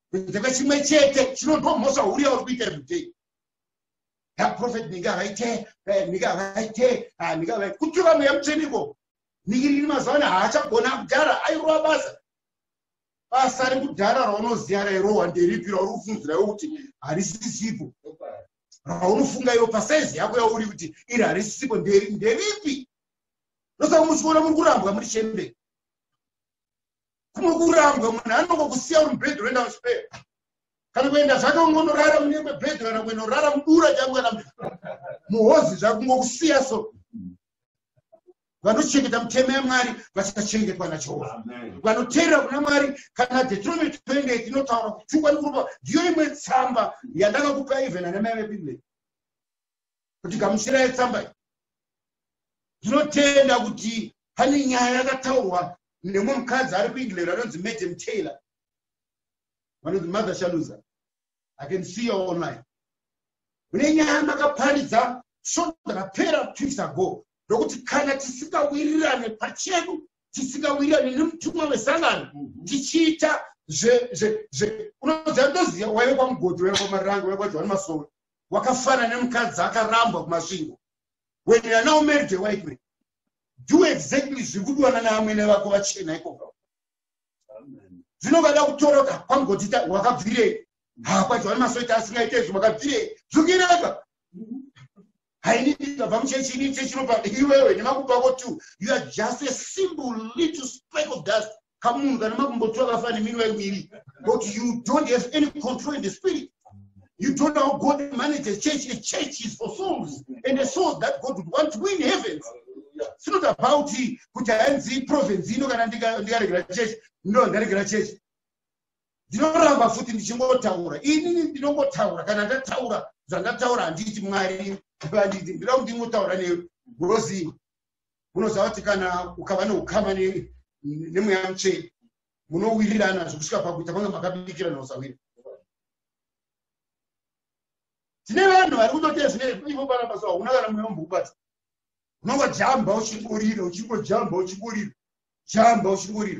kunzeka chimwe chete chinondomhosa uri yauri kuita every day. Ya prophet nika vaite nika vaite nika vaite kutuka mweya mutsveniko nikirini mazuva ano haachagona kudhara airowa basa basa rekudhara raunoziya rairohwa nderipi rauri kufunzira iwo kuti harisisipo raunofunga iwo pasaizi yako yauri kuti iri harisisipo nderipi. Ndosa muchiona muri kurambwa muri chembe kumwe kurambwa munhu anongokusiya uri mubhedhi unoenda muchipea kana kuenda zvake ungonorara munembe bhedhi kana kuendorara mudura changu kana muhozi zvake kungokusiya so. Vanochengeta mutemo yaMwari vachachengetwa naJehovha. Vanoteerera kuna Mwari kana Deuteronomy twenty-eight inotaura kuti pfungwa nekurupa ndiyo imwe tsamba yandakakupa even anamai vebhibheri kuti gamuchirai tsamba iyi. Ndinotenda kuti pane nyaya yakataurwa nemwe mukadzi ari kuEngland anonzi Madam Taylor, vanonzi Mother Shaluza. I can see you online. Mune nyaya makaparidza so ndakapera two weeks ago ndokuti kana tisingawirirane pachedu tisingawirirane nemutumwa wesangano tichiita zve unoziva ndoziva waive kwamugodhi waive kwamarango waive kwaJohani Masowe wakafana nemukadzi akarambwa kumasvingo. When you are now married to a white man, do exactly zvikudiwana neamwene vako vachena ikoko. Zvinongada kutoroka kwamugodhi wakabvirei kwaJohani Masowe asingaite izvo wakabvirei zvukireka. You are just a simple little speck of dust. But you don't have any control in the spirit. You don't know how God manages church. A church is for souls, and the souls that God would want to win heavens. It's not about the province. You know, church. No, church. Ndinoramba futi ndichingotaura ini ndinongotaura kana ndataura zvandataura handiti Mwari banditi ndira kuti ndingotaura neGrozi. Unoziva kuti kana ukava neukama nemweya mutsvene munowirirana zvokusvika pakuita pamwe makabikirana usawira. Tine vanhu vari kutoita zvine ivo pana basa hauna kana mweya mumbubata unongojamba uchingorira uchingojamba uchingorira jamba uchingorira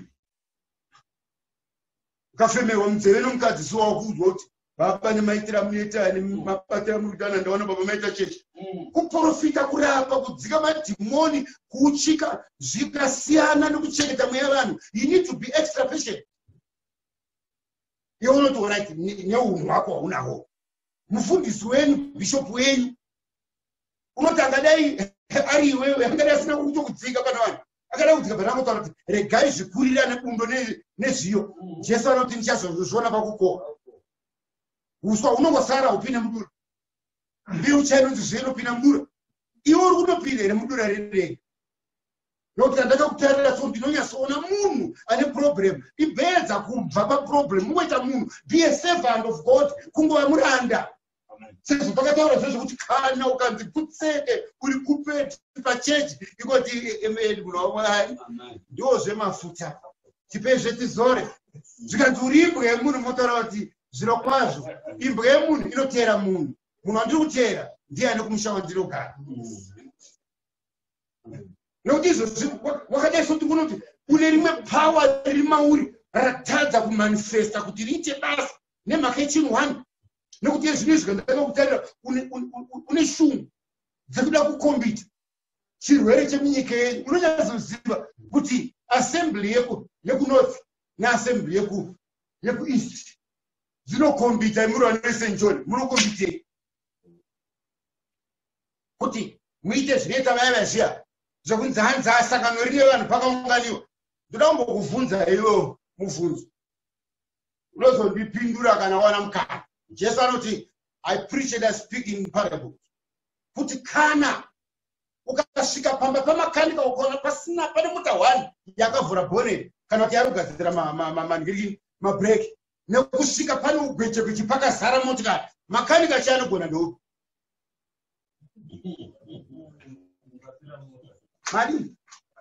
ukafemerwa munzeve nomukadzi so wakuudzwa kuti baba nemaitira munoita nemabatira murikutana ndaona baba maita chechi kuprofita kurapa kudzika madhimoni kuuchika zvikasiyana nekuchengeta mweya vanhu. You need to be extra patient. Iwe unotoona kuti neunhu hwako haunaho mufundisi wenyu bishop wenyu unoti angadai ari iwewe angadai asina kutokudzika pana vanhu akada kudzika pana anotaura kuti regai zvikurira nebundo nezviyo. Jesu anoti ndichazozviona pakukohwa. Uswa unongosara upinde mudura mbiru chainonzi zvinopinda mudura iwe uri kutopinda here mudura rerei. Nokuti andakakutarira so ndinonyatsoona munhu ane problem ibedza kubva paproblem mungoita munhu be a servant of God kungova muranda. Sezvo pakataura zvezvokuti kana ukanzi kutseke uri kupeti pachechi ikoti amen munhu waMwari ndiwo zvemafuta tipei zvetizore zvikanzi uri imbwa yemunhu motaura kuti zviro kwazvo imbwa yemunhu inoteera munhu munhu wandiri kuteera ndiye ane kumusha wandinogara. Nokuti izvo wakadai soti kunoti une rimwe pawa riri mauri ratadza kumanifesta kuti riite basa nemhaka yechinhu. Nokuti zvino izvi ndakakutarira une shungu dzekuda kukombita chirwere chemunyika yenyu. Unonyatsoziva kuti assembly yekunorth neassembly yekueast dzinokombita muri vane Saint John munokombitei kuti muite zvinoita vaya vazhiya zvokunzi hanzi asangano rine vanhu pakaunganiwa. Ndoda kumbokubvunza iwo mubvunzo unozondipindura kana wana mukana. Jesu anoti I preach and I speak in parables. Kuti kana ukasvika pamba pamakanika ukaona pasina pane mota one yakavhura bonnet kana kuti yari kugadzira manhiriki mabreki nekusvika pane ugweche kuchi pakazara motikari makanika chaanogona ndoupi mari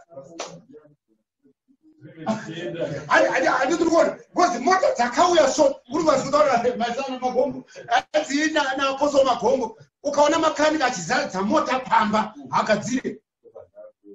handitiri kuona because mota dzakauya so uri vazikutaura mazana magombo adzina naposo magombo ukaona makanika achizaradza mota pamba agadzire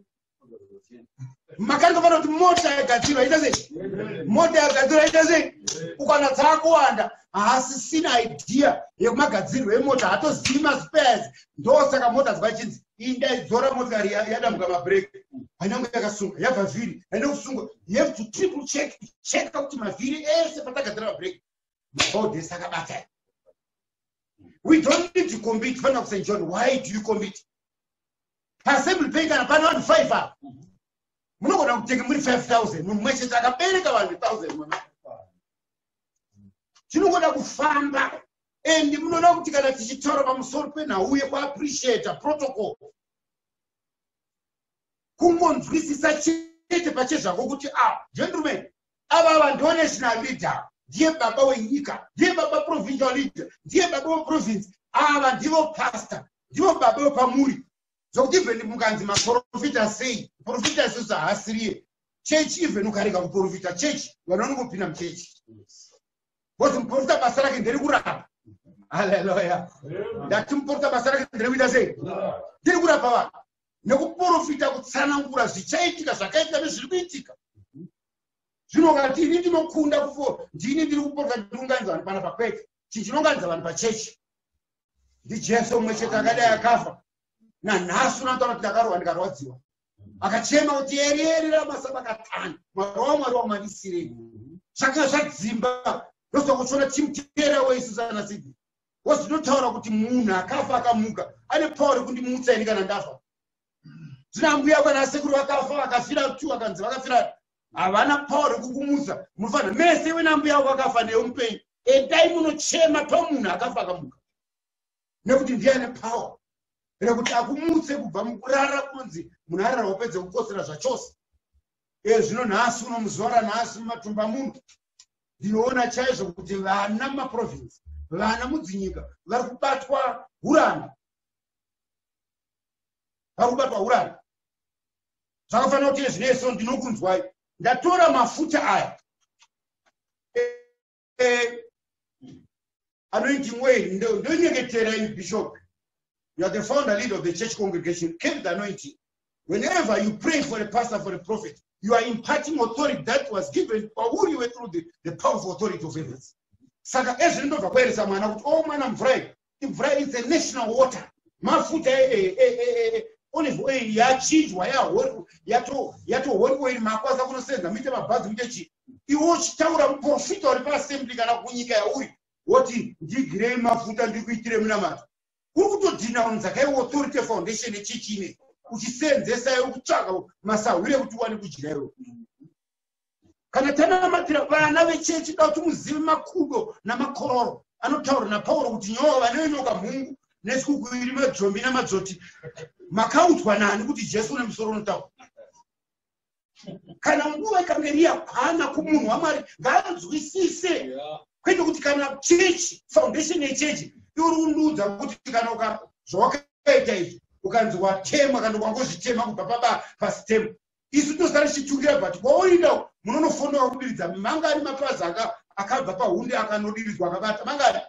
makanika vana kuti mota yagadzirwa ita sei mota yagadzirwa ita sei ukana dzakuwanda haasisina idea yekumagadzirwe emota hatozivi maspares ndosaka mota dzakachinzi indaidzora motikari yadambuka mabhireki hainange yakasunga yabva vhiri haina kusunga. You have to triple check check kuti mavhiri ese patagadzira mabhireki mabhodhesi akabata. We don't need to compete. Fana Saint John, why do you compete? Assembly pay kana pana one five up. Munogona kutenge muri five thousand. Mumweshe takabereka one thousand mwana. Chinogona kufamba. And munoona kuti kana tichitaura pamusoro penhauye ku appreciate protocol. Kumonzwisisa chete pachezvako kuti ah, gentlemen, ava vanhu national leader. Ndiye baba wenyika, ndiye baba provincial leader, ndiye baba weprovince, ava ndivo pastor, ndivo baba wepamuri. Zvokuti even mukanzi maprofita sei, profita isusu haasiriye. Church even ukarega kuprofita, church vanonongopinda muchechi. Because muprofita basa rake nderi kurapa. Hallelujah. Ndati muprofita basa rake nderi kuita sei? Nderi kurapa vanhu. Nekuprofita kutsanangura zvichaitika zvakaitika nezviri kuitika. Zvinongati ini ndinokunda kufo ndini ndiri kuporta ndinganza vanhu pana pakwete chinonganza vanhu pachechi ndijesu umwe chete akadai akafa nanhasi unotaura kuti akarohwa ndikarwadziwa akachema kuti erierera masaba katani mwari wamwari wamwanisirei zvakanga zvadzimba ndozokuchona chimutera weisuzana sidi wozvinotaura kuti munhu akafa akamuka ane pauri kundimutsa ini kana ndafa zvinambuya kana sekuru vakafa vakafira tu vakanzi vakafira havana pauri kukumutsa munofanira mese wenambuya wakafa neupenyu endai munochema pamunhu akafa akamuka nekuti ndiane power rekuti akumutse kubva mukurara kunzi munhu arara wapedza kukosera zvachose. E zvino nhasi uno muzuva ranhasi mumatumba munhu ndinoona chaizvo kuti vana mumaprovinsi vana mudzinyika vari kubatwa huranda vari kubatwa huranda zvakafanira kuti zvineso ndinokunzwai ndatora mafuta aya anointing way ndonyengetera imi bishop. You are the founder leader of the church congregation. Keep the anointing. Whenever you pray for a pastor, for a prophet, you are imparting authority that was given or who you went through the, the powerful authority of heaven. Saka ezvi ndobva kwaeresa mwana kuti oh mwana mvura mvura is a national water. Mafuta olive oil yachinjwa yato yato olive oil makwaza kunosenza mite mabhazi mite chi. Iwo chitaura muprofita uri paassembly kana kunyika yauri woti ndigirei mafuta ndikuitire munamata. Uri kutodhina vanhu dzakaiwa authority foundation yechechi ine uchisenzesa uri kutsvaga masahwire kuti uwane kudya iwo. Kana tanamatira vana vechechi da kuti muzive makudo namakororo anotaura napauro kuti nyoka vanoinoka mhungu nesikuku iri madzombi namadzoti makaudzwa nani kuti Jesu une musoro unotaura. Kana nguva ikange iri yakwana kumunhu waMwari ngaanzwisise kwete kuti kana chechi foundation yechechi uri kundudza kuti kana zvawakaita izvi ukanzi watemwa kana wangozvitema kubva paba pasitemu isu tosara tichitungira bati kwaoinda munonofonera kudiridza mangari mapazi akabva pahunde akanodiridzwa akabata mangari.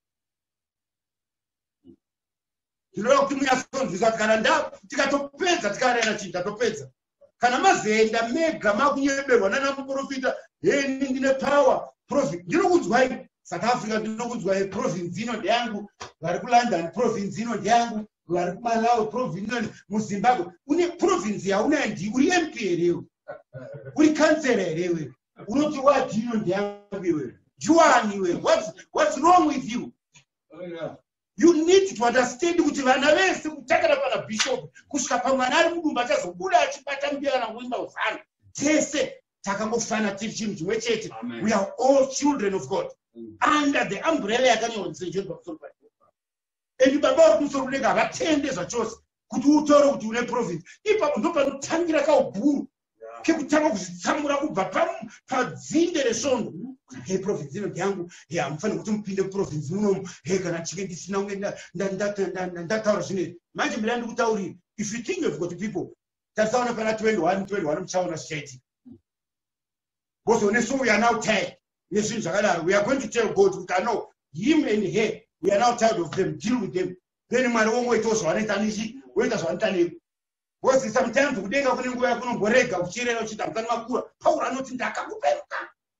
Ndinoda kuti munyasonzwisa kuti kana nda tikatopedza tikarera chinhu tatopedza kana mazenda mega makunyeberwa nanamuprofita heni ndine power profit ndinokunzwai South Africa ndinokunzwai province ino ndeyangu vari kuLondon province ino ndeyangu vari kuMalawi province ino muZimbabwe une province yauna ndi uri M P here uri councillor here unoti wadi ino ndeyangu iwe juani iwe what's what's wrong with you? You need to understand kuti vana vese kutakira pana bishop kusvika pamwana ari mudumba achazobuda achibata mbiya kana kuimba uzana tese takangofana tiri chinhu chimwe chete. We are all children of God under the umbrella yakanyorwa Saint John pamusoro pacho. Eni baba uri kumusoro kudenga havatende zvachose kuti utaure kuti une province. Ipapo ndo panotangira kaubhuru kekutanga kuzvitsamura kubva padzinde resvondo. Hey, province ino ndeyangu hamufaniri kuti mupinde muprovince munomu he kana chinge ndisina unge ndataura zvinezvi manje mira ndikutaurira if you think you've got people tatisaona pana twenty-one twenty-one muchaona zvichaitika because nesu we are now tired nezvinhu zvakadaro. We are going to tell God kuti I know him and her we are now tired of them, deal with them. Then mwari womwe ito zvavanoita nichi woita zvavanoita newe because sometimes kudenga kune nguva yakunomborega uchirera uchiti hamutani makura Pauro anoti ndakakuperuka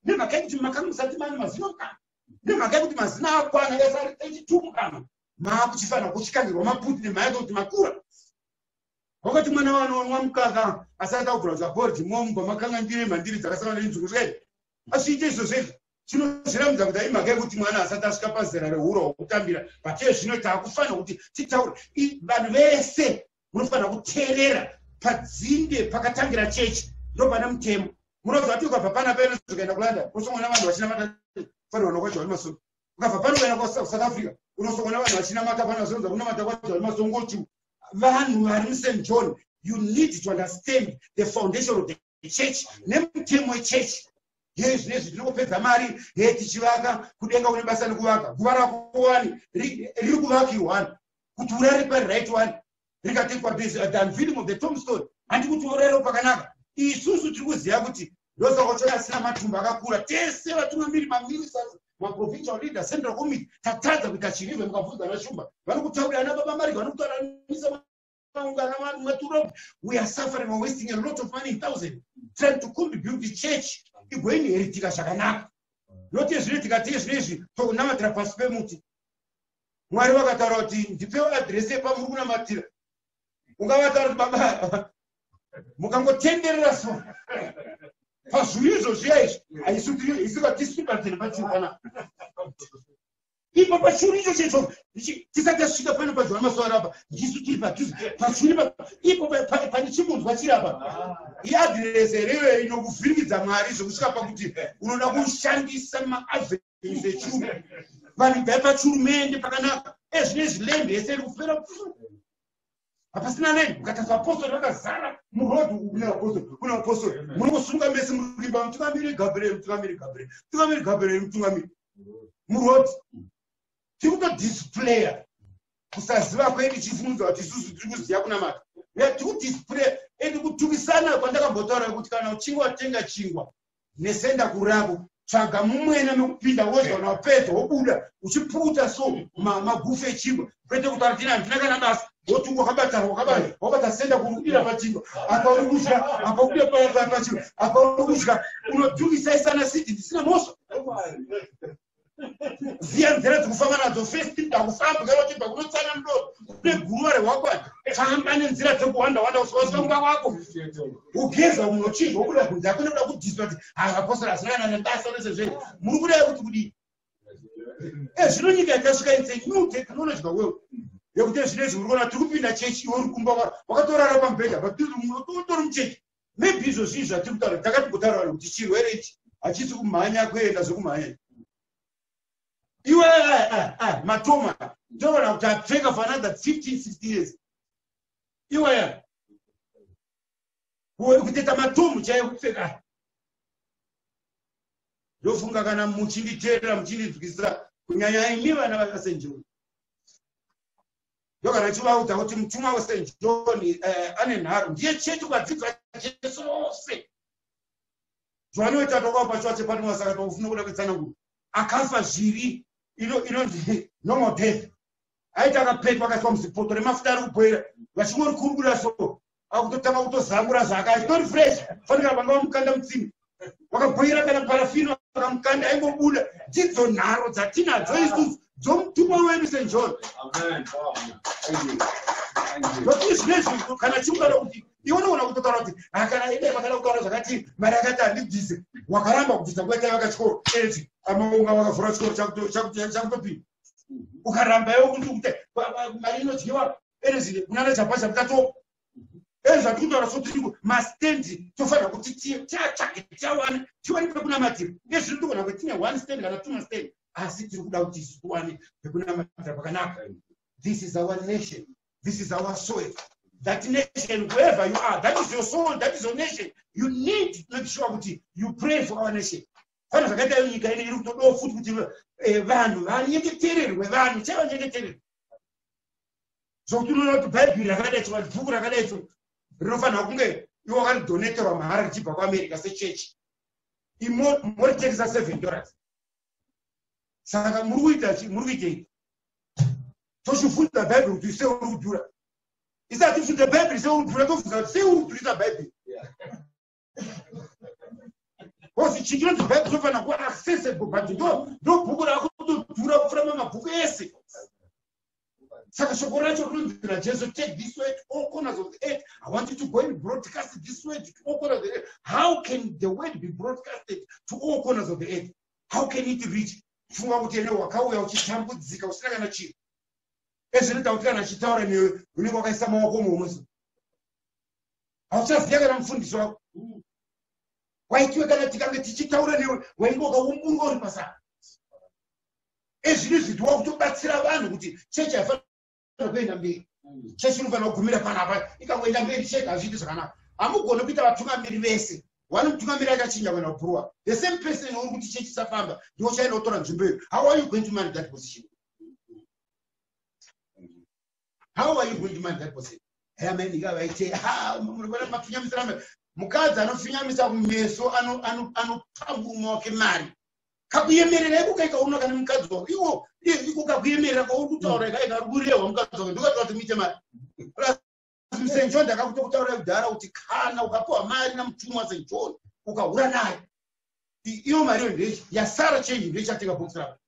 nemhaka yekuti makamusati mane mazino mukana nemhaka yekuti mazina akwana esari thirty-two mukana maakuchifanira kuchikangirwa maputi nemhaya yekuti makura wakati mwana wanonwa mukaka asati akuvhura zvabhordi momugwa makanga ndiri mhandiri dzakasangana nenzungu zvei asiite izvozvezvo chinozviramidza kuti imhaka yekuti mwana asati asvika pazera rehuro hwokutambira batiye zvino taakufanira kuti titaure vanhu vese munofanira kuteerera padzinde pakatangira chechi ndopane mutemo munobva kuti ukabva pana peno ukaenda kulanda unosongona vanhu vachinamata fanirwa nokwati vari masoro ukabva pano ukaenda kusouth africa unosongona vanhu vachinamata pana zonza kunamata kwati vari masongotu vanhu vari muSt John you need to understand the foundation of the church nemutemo wechechi ye zvinezvi tinongopedza mari ye tichivaka kudenga kune basa nekuvaka guva rako wani riri kuvakirwa kuti urare pari right one rikatekwa the unveiling of the tombstone handi kuti urare pakanaka isusu tiri kuziva kuti ndosaka uchona asina matumbu akakura tese vatungamiri maministers maprovincial leaders central committee tatadza kuita chirive mukabvunza vashumba vari kutaurira ana baba marika vari kutaura we are suffering and wasting a lot of money in thousand trying to contribute the church igoinheritika zvakanaka noti zvino tikatiye zvinezvi tokunamatira pasi pemuti mwari vakataura kuti ndipewo adresi yepamuri kunamatira ungavataura kuti baba mukangotenderera so pazvinhu izvozviya izvi isikatispipatene pachiukanaka ipo pachuru icho checho tisati tasvika pano padziwa mazuva rapa ndisu tiri padhuze pachuru ipo pane chimunzwa chiri apa iadhirese ireyo inokuvhiringidza mwari zvokusvika pakuti unoda kushandisa maavenus echuru vanhu bvai pachuru mende pakanaka ezvinezvi lembe yese iri kufera hapasina lembe ukatasa apostori vakazara murodhi une apostori une apostori munokusunga mese murimba mutungamiri gabriel mutungamiri gabriel mutungamiri gabriel mutungamiri murodhi tiri kutodisplaya kusaziva kwedu chifunudza kuti isusu tiri kuziva kunamata tiri kudisplaya ende kutukisana kwandakambotaura kuti kana uchinge watenga chingwa nesenda kurako tsvaga mumwena mekupinda wozvaona wapedza wobuda uchiputa so magufu echingwa kwete kutaura tina handina kana basa wotunga wakabata wakabata wakabata senda kurudira pachingwa apa uri kudya apa ude pachingwa apa uri kudya unotukisaisana siti ndisina moso ziya nzira dzekufamba nadzo first ndakufamba karotibva kunotsana mudoro kune guruva rehwakwana famba nenzira dzekuwanda wanda usvika nguva kwako ugeza munochizva wokuda kunze akuna kuda kudhiswa kuti avapostori asingana nebasa nesezve muri kudai kuti kudii ezvino nyika yakasvika inse new technological world yekuti zvinezvi uri kuona tiri kupinda chechi iwe uri kumba wakatorara pamubhedha patori muchechi maybe izvozvii zvatiri kutaura takati kutaura kuti chirwere ichi hachisi kumhanya kuenda zvekumhanya iwe matoma ndovana kuti apfeka for another fifteen sixty years iwe kuteta matomu chaiye kupfeka ndofunga kana muchinditeerera muchindidzikisa kunyanya imi vana vaSt John ndokana chivauta kuti mutumwa weSt John ane nharo ndiye chechi ukadzidza Jesu rose zvanoita tokwava pachiva chepatimwasaka tofuna kuda kuitsanangura akafa zviri inonzi normal death aita akapetwa akaiswa muzipoto remafuta ari kubhoira vachingori kurukura so akutotanga kutozangura zvakaiti tori fresh fanika vanga vamukanda mutsimi wakabhoira kana parafini vakamukanda aingobuda dzidzo nharo dzatinadzo isusu dzomutumwa wedu St John nokuti zvinezvi kana chingada kuti iwe unoona kutotaura kuti kana ide vakada kutaura zvakati mari akati handibvise wakaramba kubvisa kuvaita vakachikoro eti amaunga vakavhura chikoro chakutopinda ukaramba iwe kuti mari inodyiwa ezi kunana chapasha mutatoka ezi zvati kutaura sotiiko mastendi tofanira kuti tiatsvage tiawane tiwane pekunamatira nezviri togona kuti tine one stand kana two mastand asi tiri kuda kuti isu tiwane pekunamatira pakanaka. This is our nation, this is our soil. That nation, wherever you are, that is your soul, that is your nation. You need to make sure that you pray for our nation. Fana zvakaita nyika ine iri kutodawo futi kuti vanhu vanyengetererwe vanhu chavanyengetererwe zvokuti unoona kuti bhaibheri rakadaitwa bhuku rakadaitwa rinofanira kunge iwo wakaridoneterwa mahara richibva kuamerica sechechi muri tekisa seven dollars. Saka muri kuita muri kuitei tochifundisa bhaibheri kuti sei uri kudhura isati tifundisa bhaibheri sei uri kudhura tofundisa kuti sei uri kudhurisa bhaibheri Because children's Bible are accessible, but you don't book to do from a book essay. Just take this way to all corners of the earth. I want you to go and broadcast this way to all corners of the earth. How can the word be broadcasted to all corners of the earth? How can it reach? Funga kuti ene wakauya uchitambudzika usina kana chiro. Ezvinoita kuti kana chitaura newe unenge wakaisa maoko muhomwe. Hauchaziya kana mufundisi wako. Waitiwe kana tikange tichitaura newe wainge wakaumburwa uri pasaka. Ezvino zvitwa kutobatsira vanhu kuti chechi haifanira kuenda mberi. Chechi inofanira kugumira panapa ikangoenda mberi chega hazviiti zvakanaka. Hamugoni kuita vatungamiri vese. One mutungamiri akachinja kuenda kupuruwa. The same person uri kuti chechi isafamba ndiwo chaenda kutora nzvimbo iyo. How are you going to manage that position? How are you going to manage that position? Amen. Ikawaite ha munobana mafinyamisira mukadzi anofinyamisa kumeso ano ano anopambuma wake mari. Kakuyemerera ikukaika uno kana mukadzi wako. Iwo iko kakuyemerera ko ukutaura ikaika rurewa mukadzi wako. Ndikati wati mite mari. Saint John ndakakutaura kudhara kuti kana ukapiwa mari namutumwa Saint John ukahura naye. Iyo mari ndiye yasara change ndiye chatenga boxera.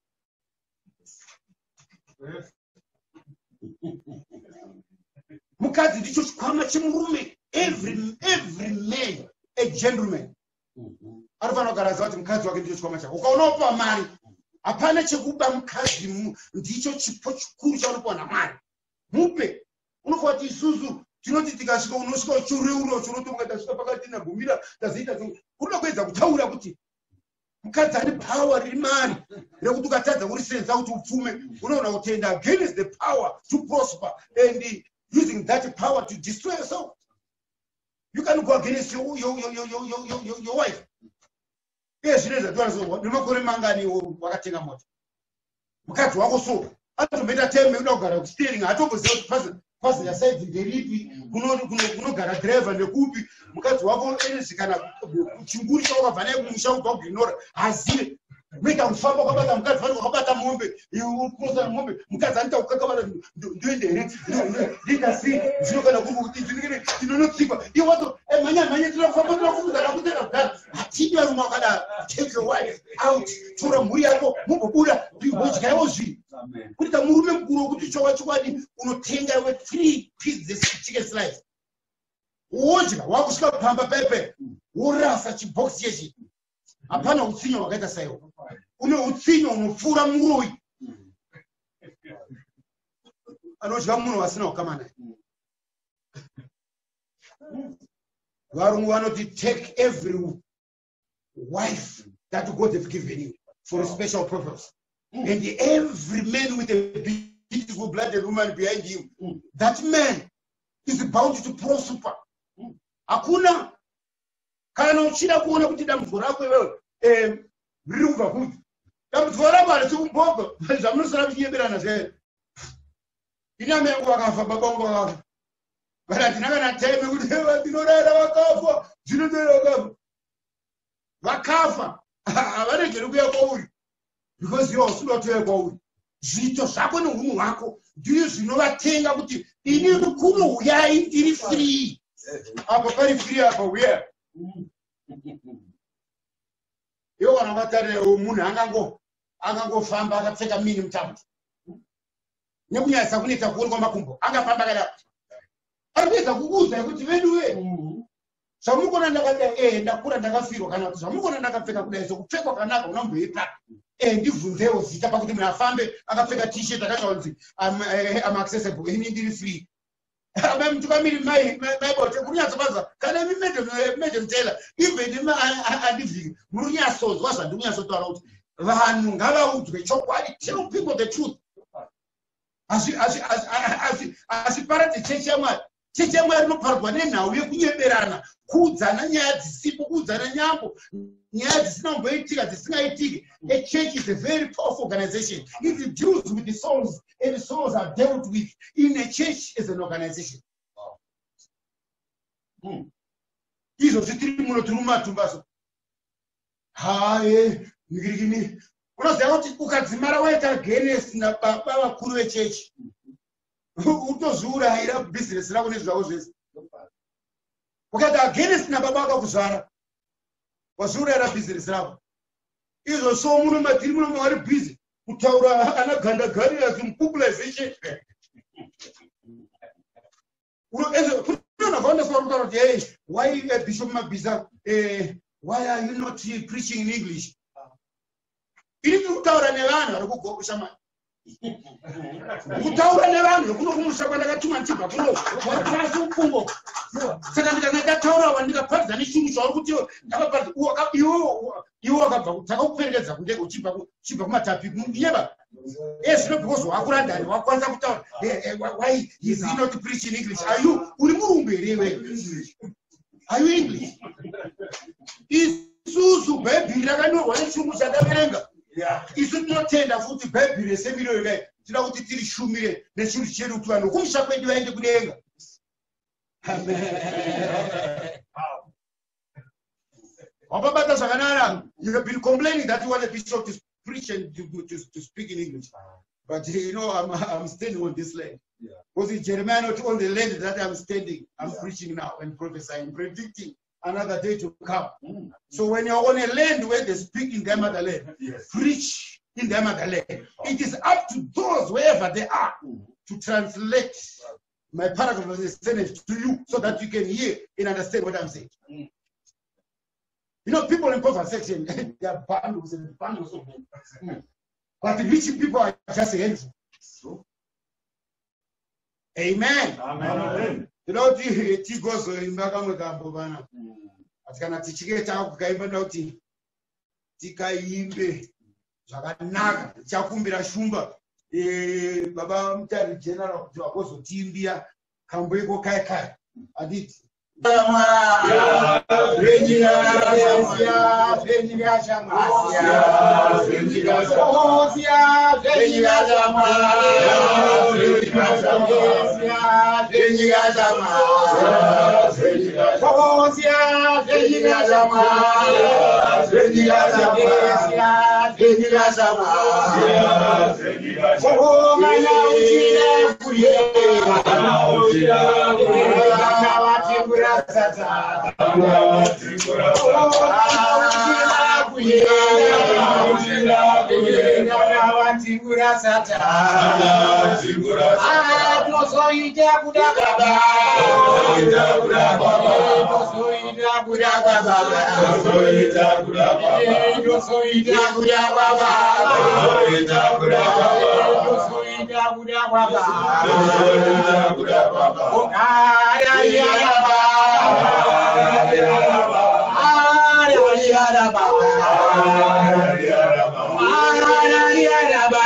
Mukadzi ndicho chikwama chemurume. Every every man a gentleman. Arifana kugara kuti mukadzi wake ndicho chikwama chake. Ukaona upa mari hapana chekuba mukadzi ndicho chipo chikuru chaunopiwa namari. Mupe unofanira kuti isusu tinoti tikasvika unosvika uchireuro chinotonga tasvika pakati nagumira tazoita unoda kuedza kutaura kuti mukadzi ane power riri mari rekuti ukatadza kurisenza kuti upfume unoona kutenda against the power to prosper and using that power to destroy yourself. You can go against your your your your your your, your, your wife. Yes, it is a dozen. Nemakore mangani wakatenga moto. Mukadzi wako so atometa teme unogara steering atomboziva person person yasaidzi nderipi kunogara driver nekupi mukadzi wako enezikana chinguri chawakabva naye kumusha kubva kuignora hazive kuita kufamba kwabata mukadzi wako wakabata mombe kurosa mombe mukadzi anoita kukakavara ndoendere ndikasi zvinogana kuti tinonotsikwa iwe wato manya manya tinofamba tinofumudza nakutera kudhara hatidi varume wakadaro. Take your wife out, tora mhuri yako mumbobuda vodyawo zviri kuita murume mukuru wokuti chowa chokwadi unotenga iwe three pieces chicken slice wodya wakusvika pamba pepe worasa chibox chechi. Hapana utsinyo hwakaita saiwo. Une utsinyo unopfuura muroi anodya munhu asina kukama naye. Varungu vanoti take every wife that God has given you for a special purpose. Mm. And every man with a beautiful blooded woman behind you, mm. that man is bound to prosper. Hakuna kana uchida kuona kuti dambudziko rako iwewe eh riri kubva kuti dambudziko rako harisi kumbogo zvamunosara muchiyeberana zvere. Ina mengu vakafa baba vangu vakafa varati nakana teme kuti ndinorayira vakafa dzinotoera vakafa vakafa havaregeri kuya kwauri because iwe usina kuuya kwauri. Zviito zvako neunhu hwako ndizvo zvinovatenga kuti ini rukuno uyai ndiri free. Apa pari free apa uya iwe kana vatarira munhu angango angangofamba akapfeka mini mutambo nekunyasa kunoita kuonekwa makumbo angafamba kada arikuedza kukuudza kuti veduwe zvamukona ndakati eh ndakura ndakafirwa kana kuti zvamukona ndakapfeka kudai sokupfekwa kanaka unomboita eh ndibvunzewo zita pakuti munhu afambe akapfeka t-shirt akatonzi am accessible ini ndiri free. Aba mtukamiri mai mai bote kunyaza baza kana mi mede mede mtela even andiviki munyaso zwaza ndunyaso twala kuti vanhu ngavaudwe chokwadi tell people the truth. Asi asi asi asi parati cheche yamwari cheche yamwari inoparwa nenhau yekunyeberana kuudzana nyaya dzisipo kuudzana nyambo nyaya dzisina kumboitika dzisingaitiki. A church is a very powerful organization. It deals with the souls and the souls are dealt with in a church as an organization. Izo zvitiri muno tiri mumatumbaso haye nikirikini unoziva kuti ukadzimara waita genesi nababa vakuru vechechi utozviurayira bhizinesi rako nezvavo zvese. Ukati agenesi nababa vakakuzvara Wasura business ravo. Izo so muno matiri muno mwari busy. Kutaura anaganda gari azimpublication. Why Bishop Mabiza? Why are you not preaching in English? If you tell an Elana, I will go to someone. You tell an Elana, you will go to someone like two months ago. What class of Congo? Second, I told her when the person issues or would you walk up you? You walk up, Tao Perez, and they go cheap of Mata people. Yes, no, because Wakuranda, Wakanda, why is he not preaching English? Are you English? Are you English? Is Susu baby, I know what you must have. Is it not tender for the baby, the seminary? Did I want to show me the should to an who shall pay you end the you have been complaining that you want a bishop to preach and to, to, to speak in English. But you know, I'm, I'm standing on this land. Yeah. Because in Jeremiah, not on the land that I'm standing, I'm yeah. preaching now and prophesying, predicting another day to come. Mm. So when you're on a land where they speak in their motherland, yes. preach in their motherland. Oh. It is up to those, wherever they are, mm. to translate my paragraph of the Senate to you so that you can hear and understand what I'm saying. Mm. You know, people in poverty section, they are bundles and bundles of them. Mm. But the rich people are just hands. So, amen. Amen. You know, he goes in Bagamuga Bobana. As can I teach it out, Gaibanoti, Tika Yimbe, Jaganaga, Jakumbira Shumba, Baba General, Joacoso Timbia, Cambrego Kaikai. I did. Sama, Benjiga, Benjiga, Benjiga Sama, Benjiga Sama, Benjiga Sama, Benjiga Sama, Benjiga Sama, Benjiga Sama, Benjiga Sama, Benjiga Sama, Benjiga Sama, Oh, mana ujira kuye, mana ujira kuye, mana ujira sata, mana ujira kuye, mana ujira kuye, mana ujira sata, mana ujira sata. Ah, doso ida buda baba, ida buda baba, doso ida buda baba, doso ida buda baba, doso ida buda baba, doso ida buda baba. Suida buda baba, suida buda baba. Oh, ya ya baba, ya baba, ya ya baba, ya baba, ya baba,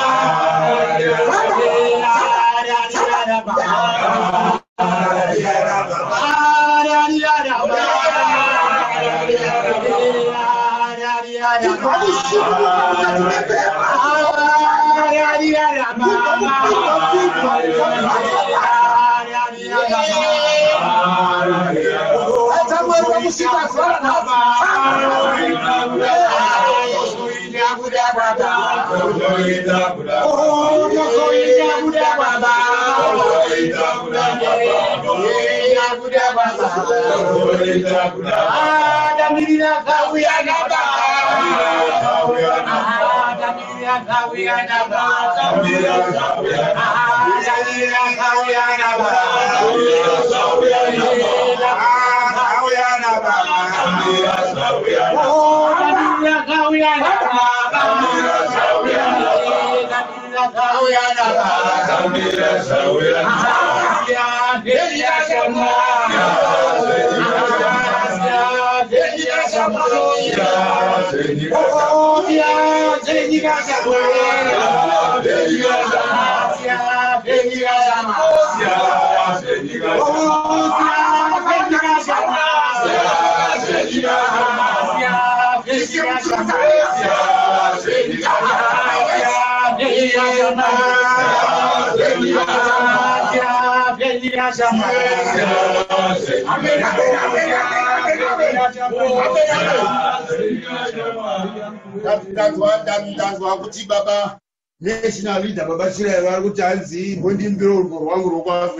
That's what that's what Baba national leader Baba Shira Wagutanzi Bondin Bureau for one group of Africa.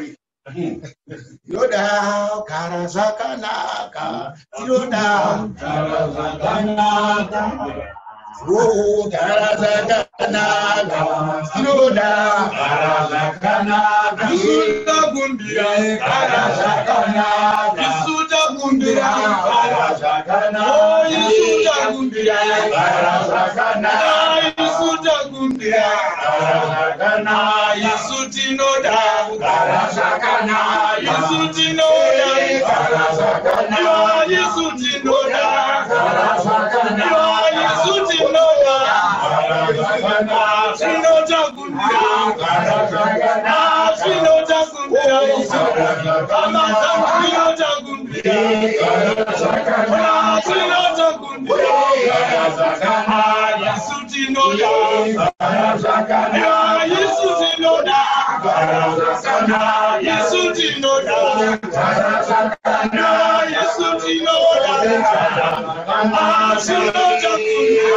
Yoda Karazakanaka, Yoda Karazakanaka, Oh Karazakanaka, Yoda Karazakanaka, Isuda Gundia, Karazakanaka, Isuda Gundia, Karazakanaka, Isuda Gundia, Karazakanaka, Isuda Gundia, Karazakanaka, Isutinoda, Karazakanaka, Isutinoda, Karazakanaka, Isutinoda, Karazakanaka, Isutinoda, Karazakanaka, Sinota Gundia, Karazakanaka, Sinota Gundia, Karazakanaka, Sinota Gundia, Karazakanaka, Sinota Gundia, Karazakanaka, Isutinoda, Karazakanaka, Isutinoda, Karazakanaka, Isutinoda, Karazakanaka, Isutinoda, Ah, Sinota Gundia,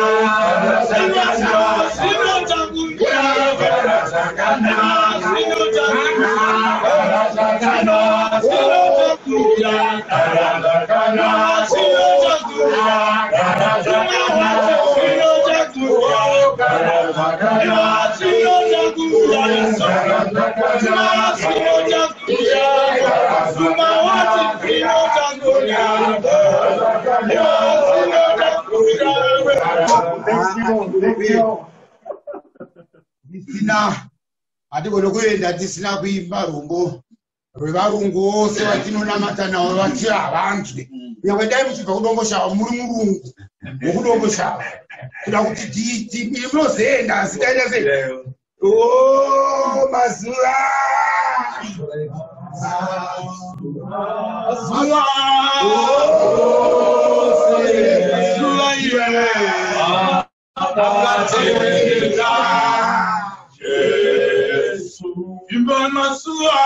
Sinota Gundia, Karazakanaka, Sinota Gundia, Sinota Gundia, Karazakanaka, Sinota Gundia, Karazakanaka, Sinota Gundia, Karazakanaka, Sinota Gundia, Sinota Gundia, Sumawati, Sinota Gundia, Disina adikono kwenda disina kuimba rumbo rwevarungu vose vatinonamata navo vati havanzwi nyangwe dai muchibva kudomboshava muri murungu wokudomboshava kuda kuti munozoenda asi taita sei o mazuva mazuva mazuva iye akatenda Yesu imba mazuva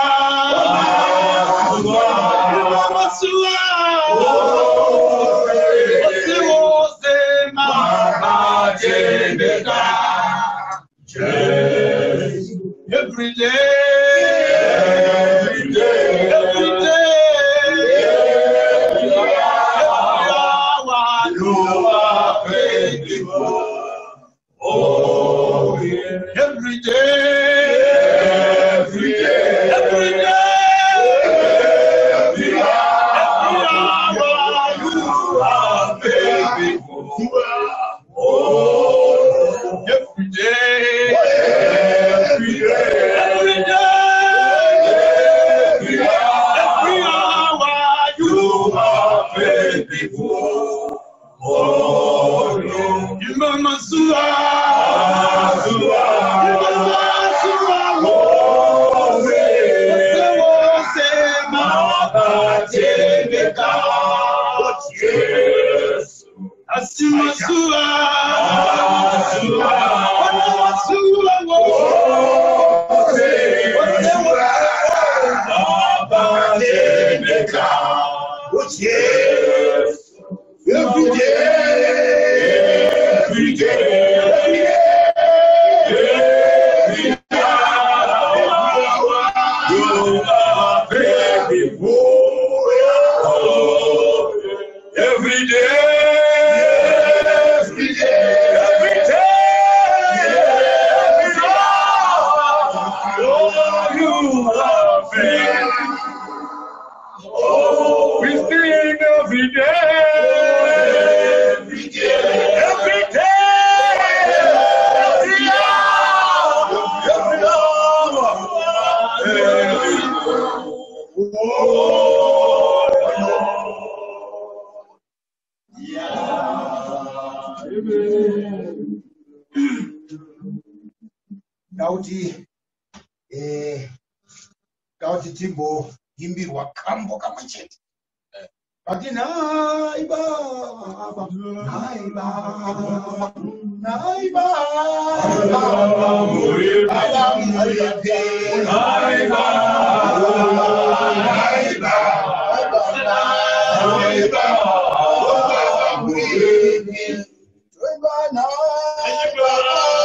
imba mazuva ose ose makatendeka Yesu every day every day every day every hour you are faithful oh every day every day every day every hour you are faithful oh every day every day every day every hour you are faithful oh Imama Sua Sua Imama Sua Ose Ose Makatendeka Yesu Asima Sua Sua Asima Sua Ose Ose Makatendeka Yesu every day every day every day every hour you are faithful every day every day every day every hour you are faithful we sing every day every day every day every hour every hour every Dauti eh Dauti Timbo yimbirwa kambo kamwe chete Ati naiba, naiba, naiba,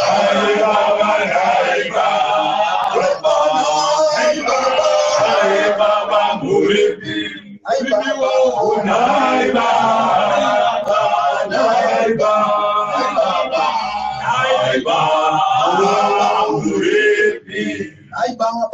naiba,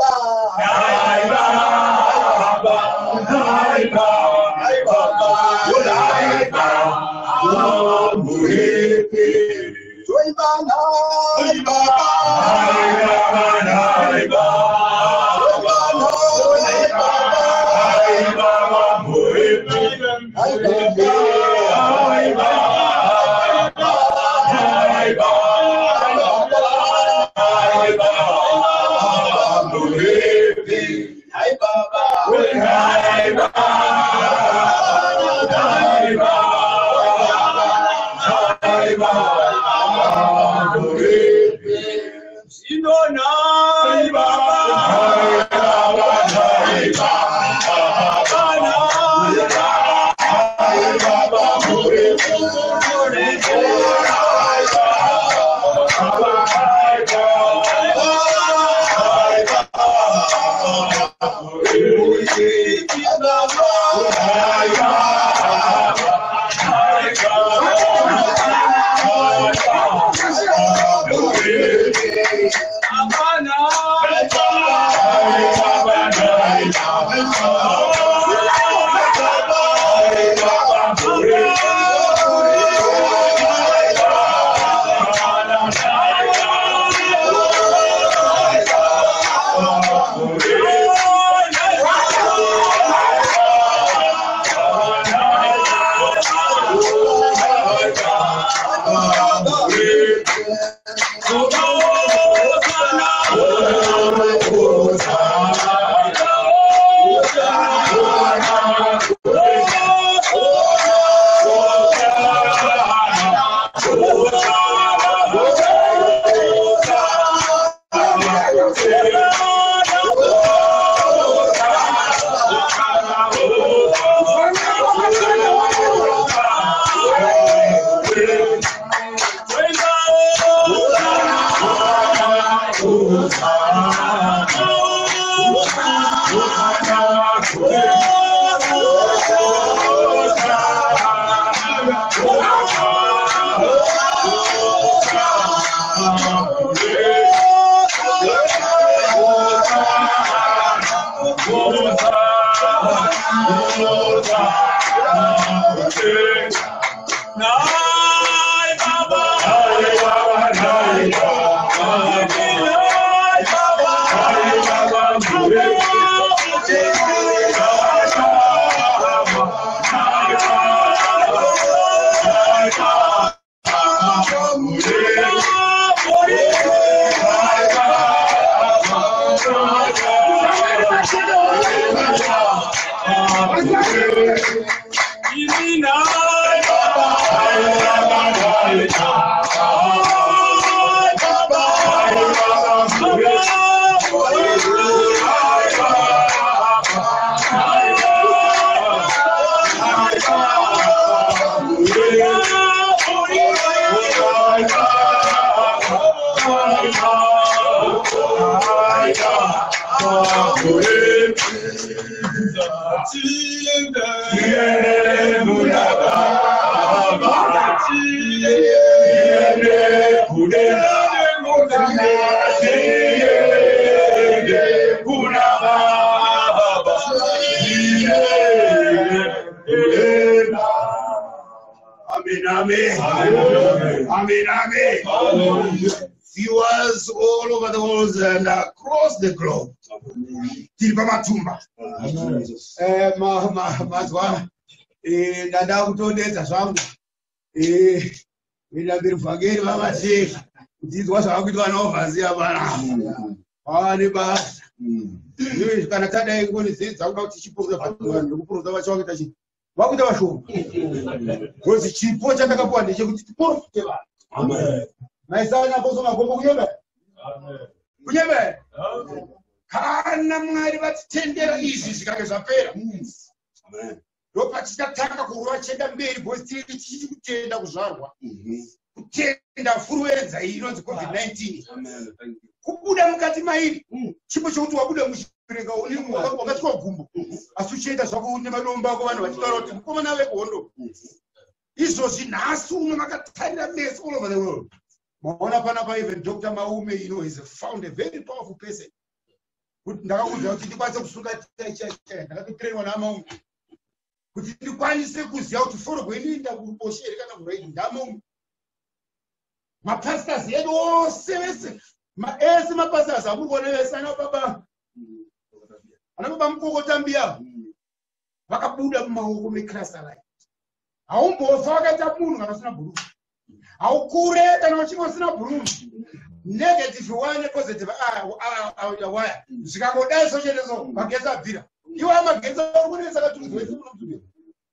Viewers all over the world and across the globe. Tilipama tumba. Eh, ma ma mazwana. Eh, dada kutondeza zvangu. Eh, mina birufageri mama sheikh. Ndizwa zvakutwa novhaziya bana. Ah, ne basa. Iwe kana tada ngoni zidza kuda kuti chipoza vanhu ndikupuruza vachiwakita chi. Vakuita vashoma. Kozi chipo chandakapuwa ndechekuti tiporofite vanhu. Amen. Naisana kozo makombo kunyebe. Amen. Kunyebe. Amen. Kana Mwari vatitendera izvi zvikanga zvapera. Amen. Ndopa tichatanga kurwa chenda mberi bosi tiri tichiti kutenda kuzvarwa. Kutenda furuwenza inonzi covid nineteen. Amen. Thank you. Kubuda mukati mairi. Chipo chokuti wabuda muchirenga uri wakati kwa gumbo. Asi uchienda zvako une malomba kwa vanhu vachitaura kuti mukomana wegondo. Izvozvi nhasi uno makatarira meso all over the world. Maona panapa even Doctor Maume, you know, he's found a very powerful person. kuti ndakakuudza kuti ndikwanise kusunga chaichaichai ndakatotrainwa namaungu kuti ndikwanise kuziva kuti foro gweinoenda kuruboshe here kana kuraidi ndamaungu. Mapastors edu ose vese ese mapastors amuri kuona vese ana baba ana baba mukokota mbiya vakabuda mumaoko meChristlight. Haumbofa wakaita munhu kana usina bhuruu, haukure kana uchinge usina bhuruu. Negative one positive waya zvikangodai socheteso magetsi abvira iwo amagetsi ari kunesa katuzwe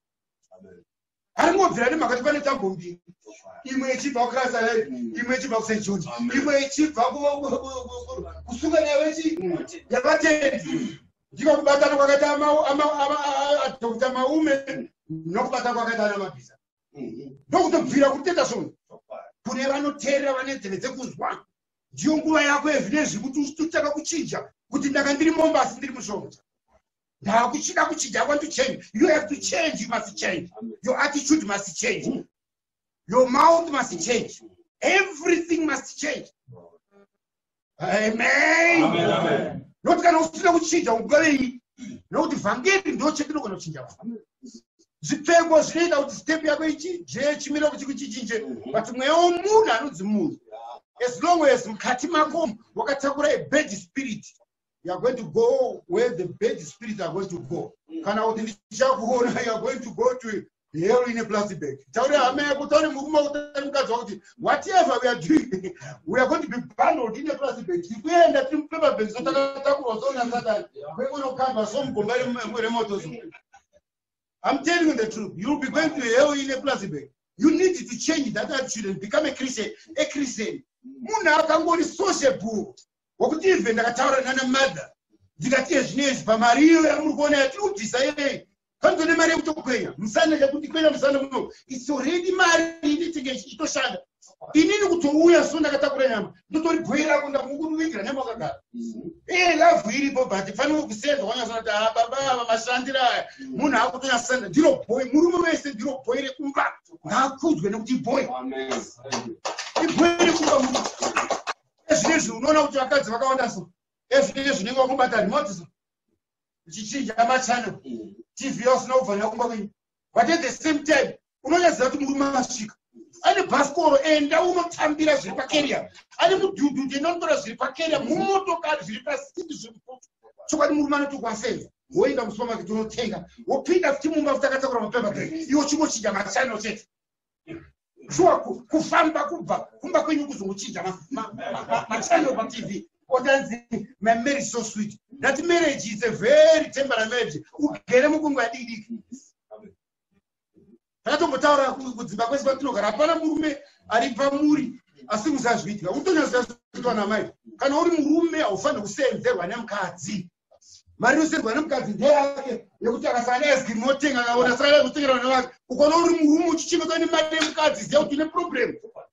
ari mobvira nemakati pane tambo mbiri, imwe ichibva kuChristlight, imwe ichibva kuSaint John, imwe ichibva kusunga nayo vechi yapatendi. Ndiko kubatana kwakaita Dr Maume nokubatana kwakaita ana Mabhiza ndokutobvira kutenda sono kune vanoteerera vane nzeve dzekuzwa. Ndiyo nguva yako yezvinezvi kuti utaka kuchinja kuti ndanga ndiri Mombasa ndiri muShongwe ndakuchida kuchinja. I want to change. You have to change. You must change. Your attitude must change. Your mouth must change. Everything must change. Amen. Amen. Amen. Not kana usina kuchinja ungavei nokuti vhangeri ndo chetinogona kuchinja vanhu. Zvipfeko zvinoita kuti step yako ichinje chimira kuti kuchichinje but mweya womunhu anodzi munhu. As long as mukati mako wakatakura a bad spirit, you are going to go where the bad spirits are going to go. Kana kuti ndichakuona you are going to go to hell in a plastic bag. Tauri hama yako tauri mukuma utari mukadzi wakuti whatever we are doing we are going to be bundled in a plastic bag. Tikuenda tiri mupaper bag zotatakurwa zona Satani kwemunokamba somugomba remoto zo. I'm telling you the truth. You will be going to hell in a plastic bag. You need to change that attitude and become a Christian. A Christian. Munhu akangori sociable wokuti even ndakataura nana mother ndikati ezvinezvi pamariyo yamuri kuona yatiudhisa ere kanzone mari yekutokwenya musana chekuti kwenya musana muno it's already mari initenge itoshanda. Inini kutouya so ndakatakura nyama ndotoribhoira kunda kunguruvigira nyama wakagara eh lavhu iripo but fanire kusenza wanyasona kuti ah baba mashandira aya munhu akutonyasanda ndiro boy murume wese ndiro boy rekumba ngakudzwe nekuti boy. Amen. Ibwere kumba munhu ezvinezvi unoona kuti vakadzi vakawanda so ezvinezvi zvinenge vakubata remote so chichinja machano T V usina kubva kumba kwenyu but at the same time unonyaziva kuti murume asvika ane bhasikoro enda unotambira zviri pakeria ane mudhudhu enda unotora zviri pakeria mumotokari zviri pasidi zviripoto chokwadi murume anoti kwasenza woenda musupamaketi unotenga wopinda futi mumba futi akatakura mapepa bag iwo chingochinja machano chete. Sure, kufamba kubva kumba kwenyu kuzongochinja machano paT V otanzi my marriage is so sweet. That marriage is a very temporary marriage. Ugere mukungu adidiki. Takatombotaura kudzimba kwese kwatinogara hapana murume ari pamuri asi musazviitika utonyaziva namai kana uri murume haufaniri kusenzerwa nemukadzi. Mari inosenderwa nemukadzi ndeyake yekuti akasana aiskirimu otenga akaona saka kutengerwa nevake ukaona uri murume uchichengeta nemari yemukadzi ziva kuti une problem.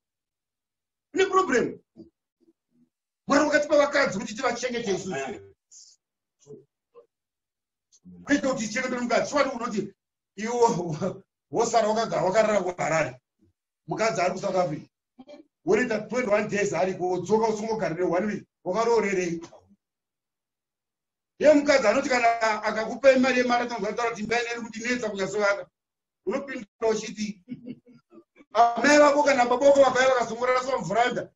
Une problem. Mwari wakatipa vakadzi kuti tivachengete isusu kwete kuti tichengete nemukadzi. Swati unoti iwo wosara wakagara wakarara kuHarare mukadzi ari kuSouth Africa woita twenty-one days ariko wodzoka usungogarire one week wakaroorerei. Ye mukadzi anoti kana akakupa mari yemari atongotaura kuti mbai neni kuti netsa kunyasovaka unopinda uchiti amai vako kana baba vako vakauya vakazongorara somuvhuranda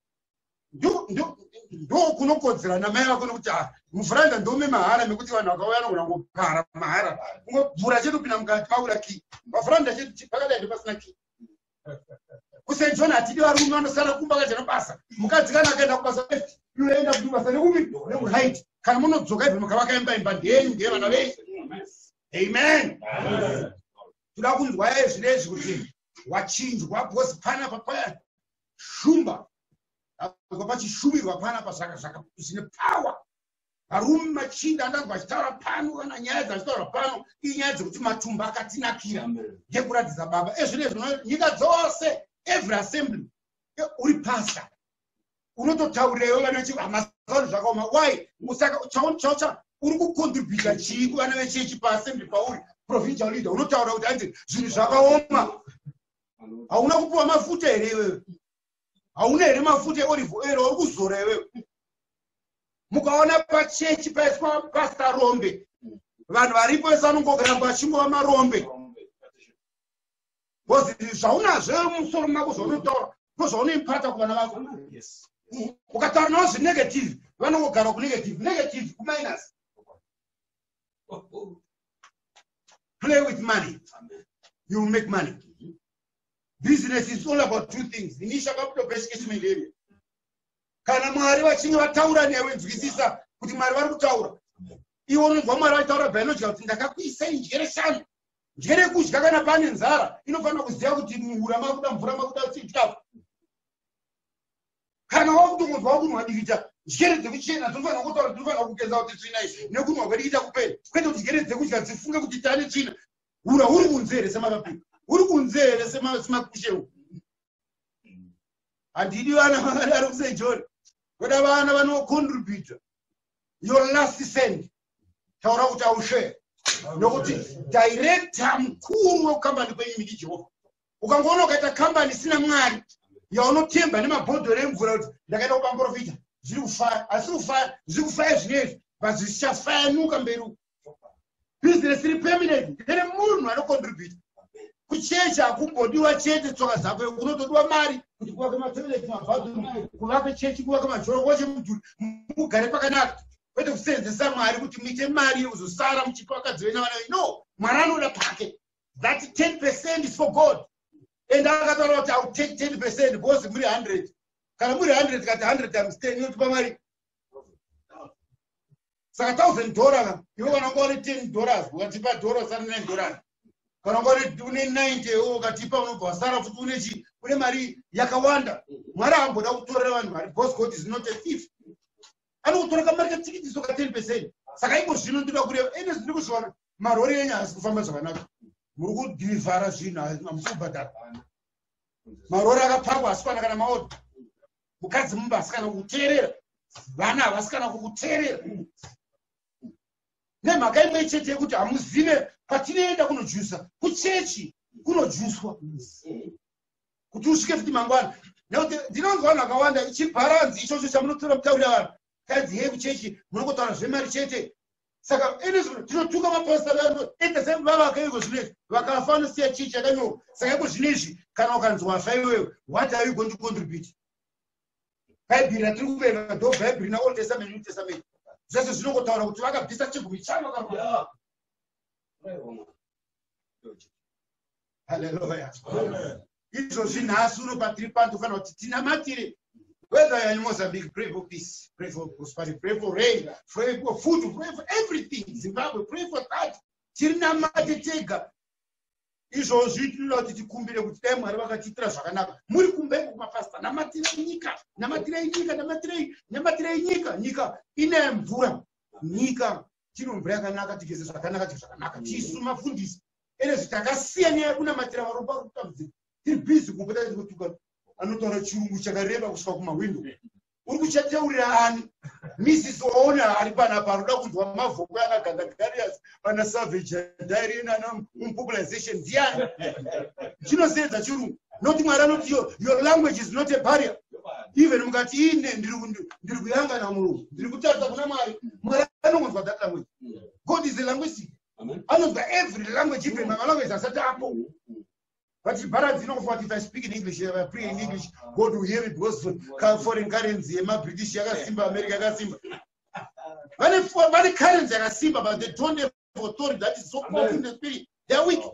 ndo kunokodzera namai vako nokuti muvhuranda ndome mahara mekuti vanhu vakauya nogona kugara mahara kungobvura chedu kupinda mukati maura ki pavhuranda chedu pakadai ndo pasina ki. kuSaint John hatidi varume vanosara kumba kachena basa mukadzi kana akaenda kubasa unoenda kuti basa nekupi nekuhaiti kana munodzoka ibve mukavaka imba imba ndenyu ndevana venyu. Amen. Toda kunzwa ezvinezvi kuti wachinjwa because panapa paya shumba apa pachishumirwa panapa zvaka zvine power. Varume machinda andanzwa achitaura pano kana nyaya dzachitaura pano inyaya dzekuti matumba akatinakira ngekuratidza baba ezvinezvi nyika dzose every assembly uri pastor unototaurirewo vana vechi amasoro zvakaoma why musaka chaucha uri kucontributa chii kuvana vechechi paassembly pauri provincial leader unotaura kuti hanzi zvinhu zvakaoma hauna kupiwa mafuta here iwewe hauna here mafuta eolive oil uri kuzora iwewe mukaona pachechi paiswa pastor Rombe vanhu varipo vanongogara vachingova marombe bozi zvaunazvo musoro mako zvaunotaura ndozvaunoipata kuvana vako ukataura navo zvinegative vanongogara kunegative negative kuminus. Play with money, you will make money. Business is all about two things. Initial capital basically area. Kana mwari vachinge vataura newe nzwisisa kuti mwari vari kutaura. Iwe unonzwa mwari vataura biological kuti ndakakuisai njere shanu. Njere kudya kana pane nzara inofanira kuziva kuti muhura makuda mvura makuda chikafu. Kana wakutongonzwa kunwa dikita njere dzekuchena dzinofanira kutaura dzinofanira kugeza kuti tsvina izvi nekunwa kwedigita kupera. Kwete kuti njere dzekudya dzifunge kuti tane tsvina. Hura uri kunzere semakapi. Uri kunzere semakushe. Handidi vana vakadaro kusei John. Koda vana vanocontribute. Your last cent. Taura kuti aushare. Nokuti director mkuru wekambani kwenyimiki Jehovah. Ukangoona ukaita kambani isina mwari yaunotemba nemabhodhoro emvura kuti ndakaita kupaprofita zviri kufaya asi kufaya zviri kufaya zvinezvi but zvichafayanuka mberi uko. Business iri permanent ndere munhu anocontribute. Kuchecha akumbodiwa chete tsoka dzako unotodiwa mari kuti kuvaka matoilet mabhathroom kuvaka chechi kuvaka majoro chemudhuri mugare pakanaka kwete kusenzesa mwari kuti muite mari yekuzosara muchipa vakadzi vena vana. No, mwari anoda pake. That ten percent is for God. And akataura kuti I'll take ten percent because muri one hundred. Kana muri one hundred kati one hundred times ten inotipa mari. Saka one thousand dollars iwe kana ngori ten dollars ukatipa dollars and nine dollars. Kana ngori une ninety ukatipa unobva wasara futi une chi une mari yakawanda. Mwari amboda kutorera vanhu mari because God is not a thief. Anokutora kamari katikiti soka ten percent. Saka iko zvino ndinoda kureva ene zviri kuzviona marori enyu haasi kufamba zvakanaka. Muri kudhirivhara zvinhu hamusi kubhadhara. Marori akapakwa asi pana kana maodha. Mukadzi mumba asi kana kukuteerera. Vana havasi kana kukuteerera. Nemhaka imwe chete yekuti hamuzive patinoenda kunojusa kuchechi kunojuswa kuti usvike futi mangwana. Nekuti ndinonzwa vanhu vakawanda ichibharanzi ichocho chamunotora mutaurira vanhu kadzi hei kuchechi munongotaura zvemari chete. Saka ene zvino tinotuka mapasta vano ende sevavaka iko zvinezvi vakafa vanosiya chichi yakanyorwa. Saka iko zvinezvi kana ukanzwa wafa iwewe what are you going to contribute? Bhaibheri ratiri kuverenga ndo bhaibheri naold testament new testament zvese zvinongotaura kuti vakabvisa chigumi chano kana. Hallelujah. Izvozvi nhasi unopa tiri pantu kana kuti tinamatire. Whether you're in Mozambique, pray for peace, pray for prosperity, pray for rain, pray for food, pray for everything. Zimbabwe, pray for that. Tirinamate tega. Izvozvi tinoda kuti tikumbire kuti dai Mwari vakatiitira zvakanaka. Muri kumbeko kumapasta namatirei nyika, namatirei nyika, namatirei, namatirei nyika. Nyika ine mvura. Nyika tino mvura yakanaka tigeze zvakanaka tiri zvakanaka. Tisu mafundisi. Ene zvitakasiyana nekunamatira varopa kutambudzika. Tiri busy kumbota tikutuka. Anotaura chirungu chakareba kusvika kumawindo. Uri kuchateurira ani? Misisi waona ari panapa anoda kunzwa mavhoko anagandagarias ana Savage Diary ana mobilization ndiani? Chinosenza chirungu. Noti Mwari anoti your language is not a barrier. Even mukati ine ndiri kuyangana mulungu. Ndiri kutarisa kuna Mwari. Mwari anongonzwa that language. God is a linguist. Anonzwa every language, even language asati apo. But Bharat, you know what, if I speak in English, if I pray in English, God will hear it because foreign currency, my British, Simba, America, Simba. When the currency are Simba, but they don't have authority, that is so powerful in the spirit. They are weak.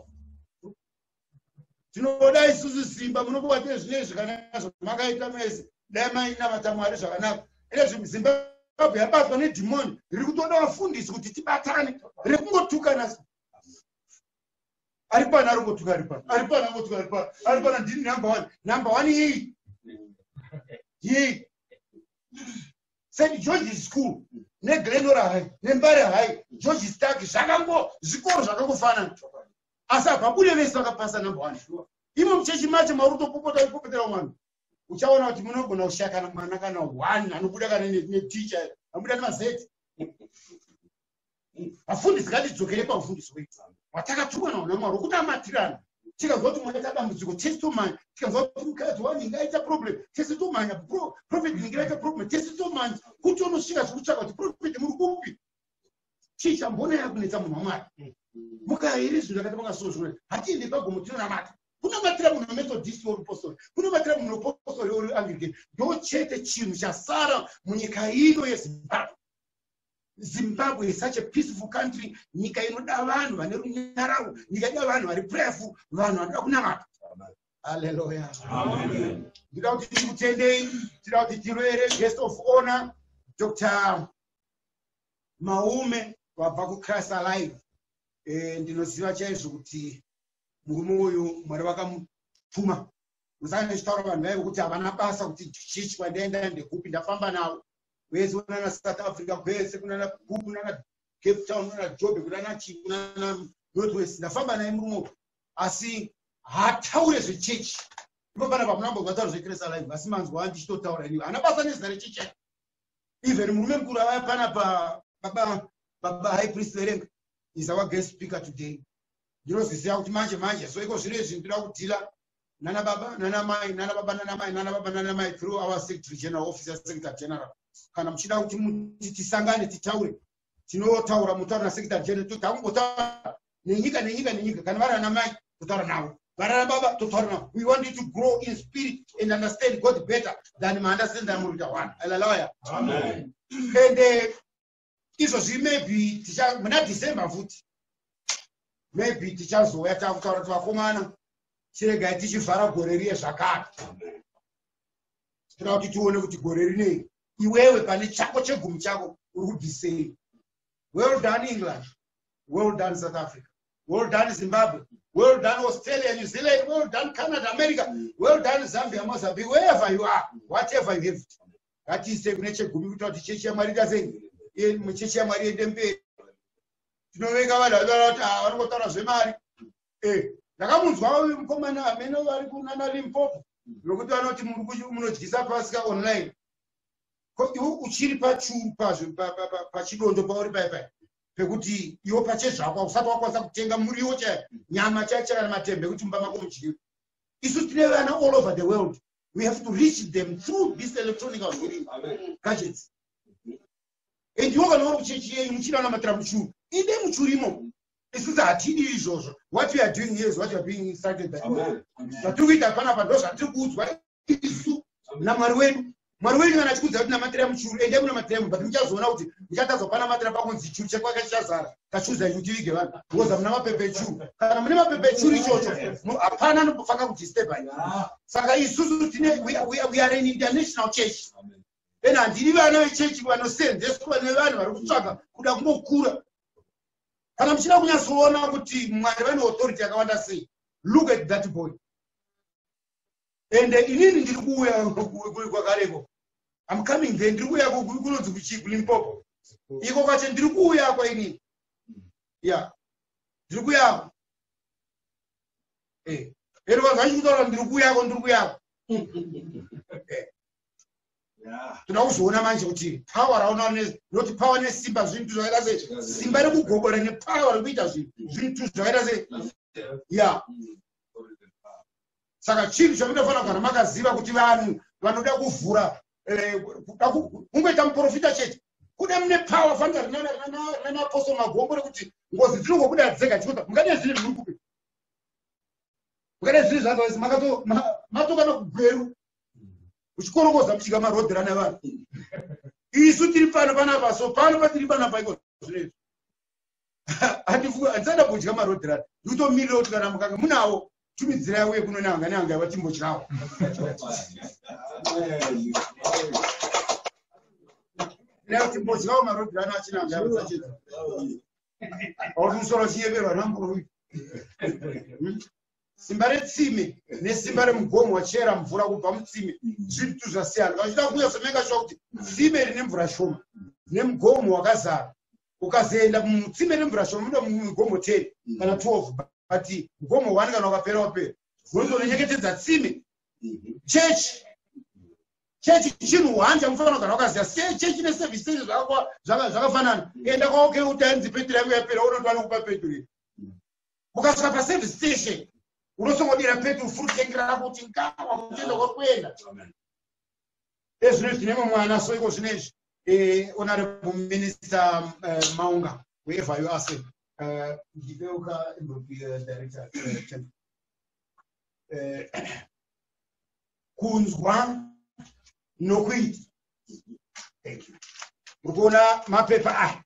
You know what I see Simba, you know what is nation, Magaita Mess, Lama in Namatamari, and Zimbabwe, apart from it, demon, you don't know Fundis with Tibatani, Rekungo Tukanas. Aripana arugo tukaripa. Aripana arugo tukaripa. Aripana dini number one. Number one he. He. Saint George's School. Ne Glenora High. Ne Mbare High. George's Stark. Shagango. Zikoro shagango fana. Asa papule vesa kapasa number one. Imo mcheshi mache maruto popota popota one. Uchaona kuti munogona kushaka na mwana kana one anobuda kana ne teacher. Amuda kana set. Afundisi ngatidzokere paufundisi wetu. Watakatumwa nawo naMwari kuti amatirana. tikazwa kuti mwana dambudziko tesitomanya tikazwa kuti mukadzi wanhinga aita problem tesitomanya prophet ningira aita problem tesitomanya kuti unosvika zvekutsvaka kuti prophet muri kupi chii chambona yakunetsa munhu wamwari mukairi zvinhu zvakati mangasozvona hatiende pagomo tinonamata kunamatira munhu methodist werupostori kunamatira munhu wepostori weruanglican ndo chete chinhu chasara munyika ino yezimbabwe. Zimbabwe is such a peaceful country. Nyika inoda vanhu vane runyararo, nyika inoda vanhu vari prayerful, vanhu vanoda kunamata. Hallelujah. Amen. Ndinoda kuti tikutendei, tinoda kuti tirwere guest of honor Doctor Maume wabva kuChrist Alive. Eh ndinoziva chaizvo kuti murume uyu Mwari vakamutuma. Musana nechitaura vanhu vaivo kuti havana basa kuti chichi kwandaenda ndekupi ndafamba nawo. Wezi kunana South Africa kwese kunana Gupu kunana Cape Town kunana Joburg kunana Chief kunana Northwest ndafamba naye murume asi hataure zvechechi ndipo pana pamunambo kwataura zveChrist Alive asi manzwa andichitotaura ini ana basa nezita rechechi even murume mukuru ava pana pa baba baba high priest Verenga is our guest speaker today. Ndinozviziva kuti manje manje so iko zvino izvi ndinoda kudhila nana baba nana mai nana baba nana mai nana baba nana mai through our secretary general office secretary general kana muchida kuti tisangane titaure tinotaura mutaura na secretary general totangotaura nenyika nenyika nenyika kana vari ana mai totaura navo vari ana baba totaura navo. We want you to grow in spirit and understand God better than ma understand that muri one. Hallelujah. Amen. And uh, izvozvi maybe ticha muna December futi maybe tichazoya takutaura kuti vakomana chiregai tichivhara gore riye zvakare tinoda kuti tione kuti gore rinei iwewe pane chako chegumi chako uri kudhisei. Well done England, well done South Africa, well done Zimbabwe, well done Australia, New Zealand, well done Canada, America, well done Zambia, Mozambique, wherever you are, whatever you have. That is the chegumi kuti kuti chechi yaMwari ikasenge chechi yaMwari ende mberi. Tinoveka vanhu kuti vanongotaura zvemari. Eh ndakamunzwa mukomana amene vari kunana Limpopo nokuti vanoti munodyisa Pasika online. Uchiri pachuru pazvo pachidondo pauri pai pai pekuti iwo pachezvako usati wakwanisa kutenga muriwo chaiwo nyama chaiyo kana matembe kuti mumba mako muchidyiwa. Isu tine vana all over the world. We have to reach them through this electronic gadgets. And iwo kana uri kuchechi yenyu muchida namatira muchuru ide muchurimo. Isu hatidi izvozvo. What we are doing here is what we are being instructed by God. Zvatiri kuita panapa ndo zvatiri kuudzwa isu naMwari wedu. Mwari wedu kana achikudza kuti namatira muchuru ende munamatira mu but muchazoona kuti muchatadza pana matira pakunzi churu chekwake chichazara tachuza kuti tivige vanhu because muna mapepe churu kana mune mapepe churu ichocho hapana anofanira kuti step by saka isusu tine we, we, we are an international church. And handiri vana vechechi vanosenzeswa nevanhu vari kutsvaga kuda kungokura. Kana muchida kunyazoona kuti Mwari vane authority yakawanda sei, look at that boy. And inini ndiri kuuya kwakareko. I'm coming there ndiri kuuya kunonzi kuchiku Limpopo. Iko kwacho ndiri kuuya kwa inini. Yeah. Ndiri kuuya. Eh. Ero vazvachikutaura ndiri kuuya kwa ndiri kuuya. Eh. Yeah. Tinokuzoona manje kuti power raona noti power nesimba zvintu zvakaita sei simba rekugobora nepower rekuita zvintu zvakaita sei. Yeah. Saka chinhu chamunofanira kugara makaziva kuti vanhu vanoda kuvhura kungoita muprofita chete kuda mune power fanira nanapostle Magombo rekuti ngozi dzinongobuda dzega chikuta mungade zviri muri kupi mungade zviri zvazo makato matokana kugweru uchikorokoza muchika marodhera nevanhu isu tiri pano panapa so pano patiri panapa iko zvinezvi handisada kudya marodhera ndikutomirira kuti kana mukanga munawo tumidzira yawe kunonanga nanga yava timbotyawo leo timbotyawo marodhera ana achinanga yava dzachedza auti musoro chinyeverwa namburo simba retsime nesimba remugomo wachera mvura kubva mutsime zvintu zvasiyana. Vachida kunyazomenga shuwa kuti tsime rine mvura shoma nemugomo wakazara ukazoenda mutsime remvura shoma muno mugomo ten kana twelve but mugomo one kana ukapera wapera unozonyengetedza tsime. Church church chinhu one chamufanira kugara wakaziva church ine services zvakafanana. Enda kwaoke utanzi petri yako yapera unotowana kupa petri ukasvika paservice station unosongodira petu fruit tengira kuti ngawa mutenda kwenda ezvino tinemo mwana so iko zvinezvi eh honorable minister uh, Maunga wherever you are say uh ndibeuka uh, director uh, uh, kunzwa nokuita thank you mukona mapepa ah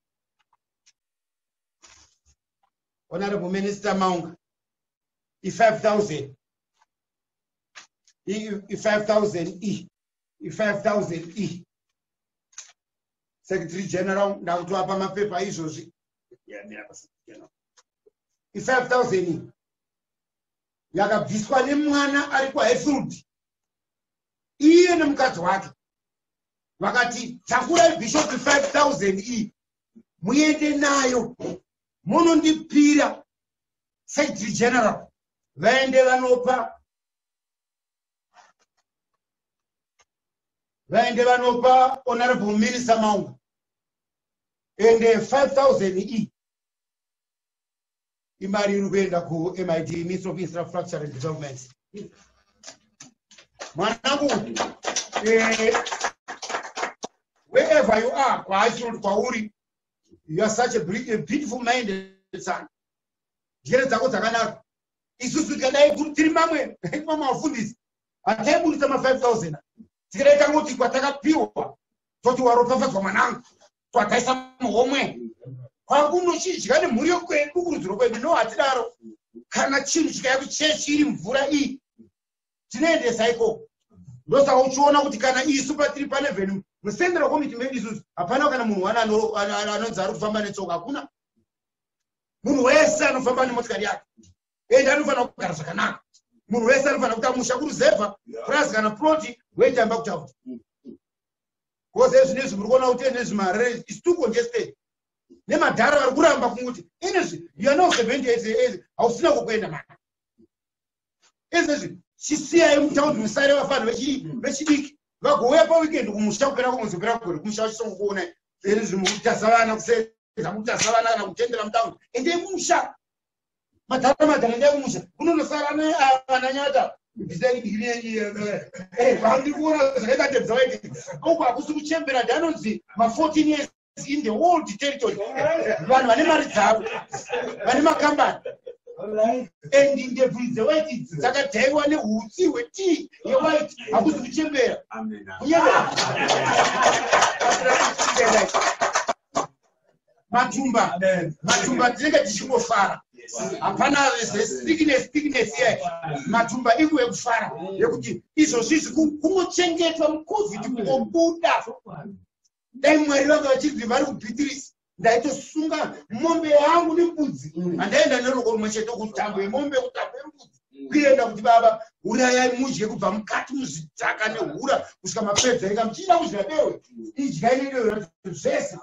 honorable minister Maunga i five thousand i five thousand e i five thousand e secretary general ndakutwapa mapepa izvozvi i five thousand e yakabviswa nemwana ari kuHighfield iye nemukadzi wake vakati takurai bishop five thousand e muende nayo munondipira secretary general vaende vanopa vaende vanopa honorable minister Maunga and five thousand e imari iri kuenda ku M I D Ministry of Infrastructure and Development. Mwanangu eh, wherever you are kwa Highfield kwa uri you are such a beautiful minded son. Jere dzako dzakanaka isusu tikadai kuti tiri mamwe mama wafundisi ataibudisa ma five thousand tikadaita ngoti kwatakapiwa toti waropafadzwa mwanangu twataisa muhomwe kwangu chidya nemhuri yokwedu kurudziro kwedu no hatidaro kana chinhu chikaya kuchechi iri mvura iyi tinoendesa iko ndosaka uchiona kuti kana isu patiri pane vhenu musendera komiti medu isusu hapana kana munhu wana anonzi ari kufamba netsoka hakuna munhu wese anofamba nemotikari yake ende anofanira kugara zvakanaka munhu wese anofanira kuti amusha kuruzevha purazi kana ploti weitamba kutafuta koze zvinezvi muri kuona kuti nezvimare is too congested nemadhara ari kuramba kunguti inezvi you are not seventy hausina kukwenda mara izvezvi chisiyai mutaundi musare vafanhu vechidiki vagouya paweekend kumusha kupera kumuzopera kugore kumusha vachisongokuona izvezvi mukutasa vana kuseza mukutasa vana kana kutendera mutaundi endei kumusha madhara madhara endei kumusha kunonosara ananyata vandikuona zvakaita tebzawaiti uku hakusi kuchembera ndanonzi ma fourteen years in the whole territory vanhu vane mari dzavo vane makambani and ndebvu dzewaiti dzakadhaiwa nehutsi hwetii yewaiti hakusi kuchembera kunyembera matumba matumba tinenge tichingofara hapana sickness sickness yake matumba iko yekufara yekuti izvozvizvi kungochengetwa mucovid kobuda dai mwari vanga vachibvi vari kubhitirisa ndaitosunga mombe yangu nembudzi handaenda neroko rumwe chete kuti tambo yemombe kutambo yembudzi kuenda kuti baba urayai mudye kubva mukati muzvidhaka nehura kusvika mapedza ika muchiida kudya dewe idyai nedewe zvese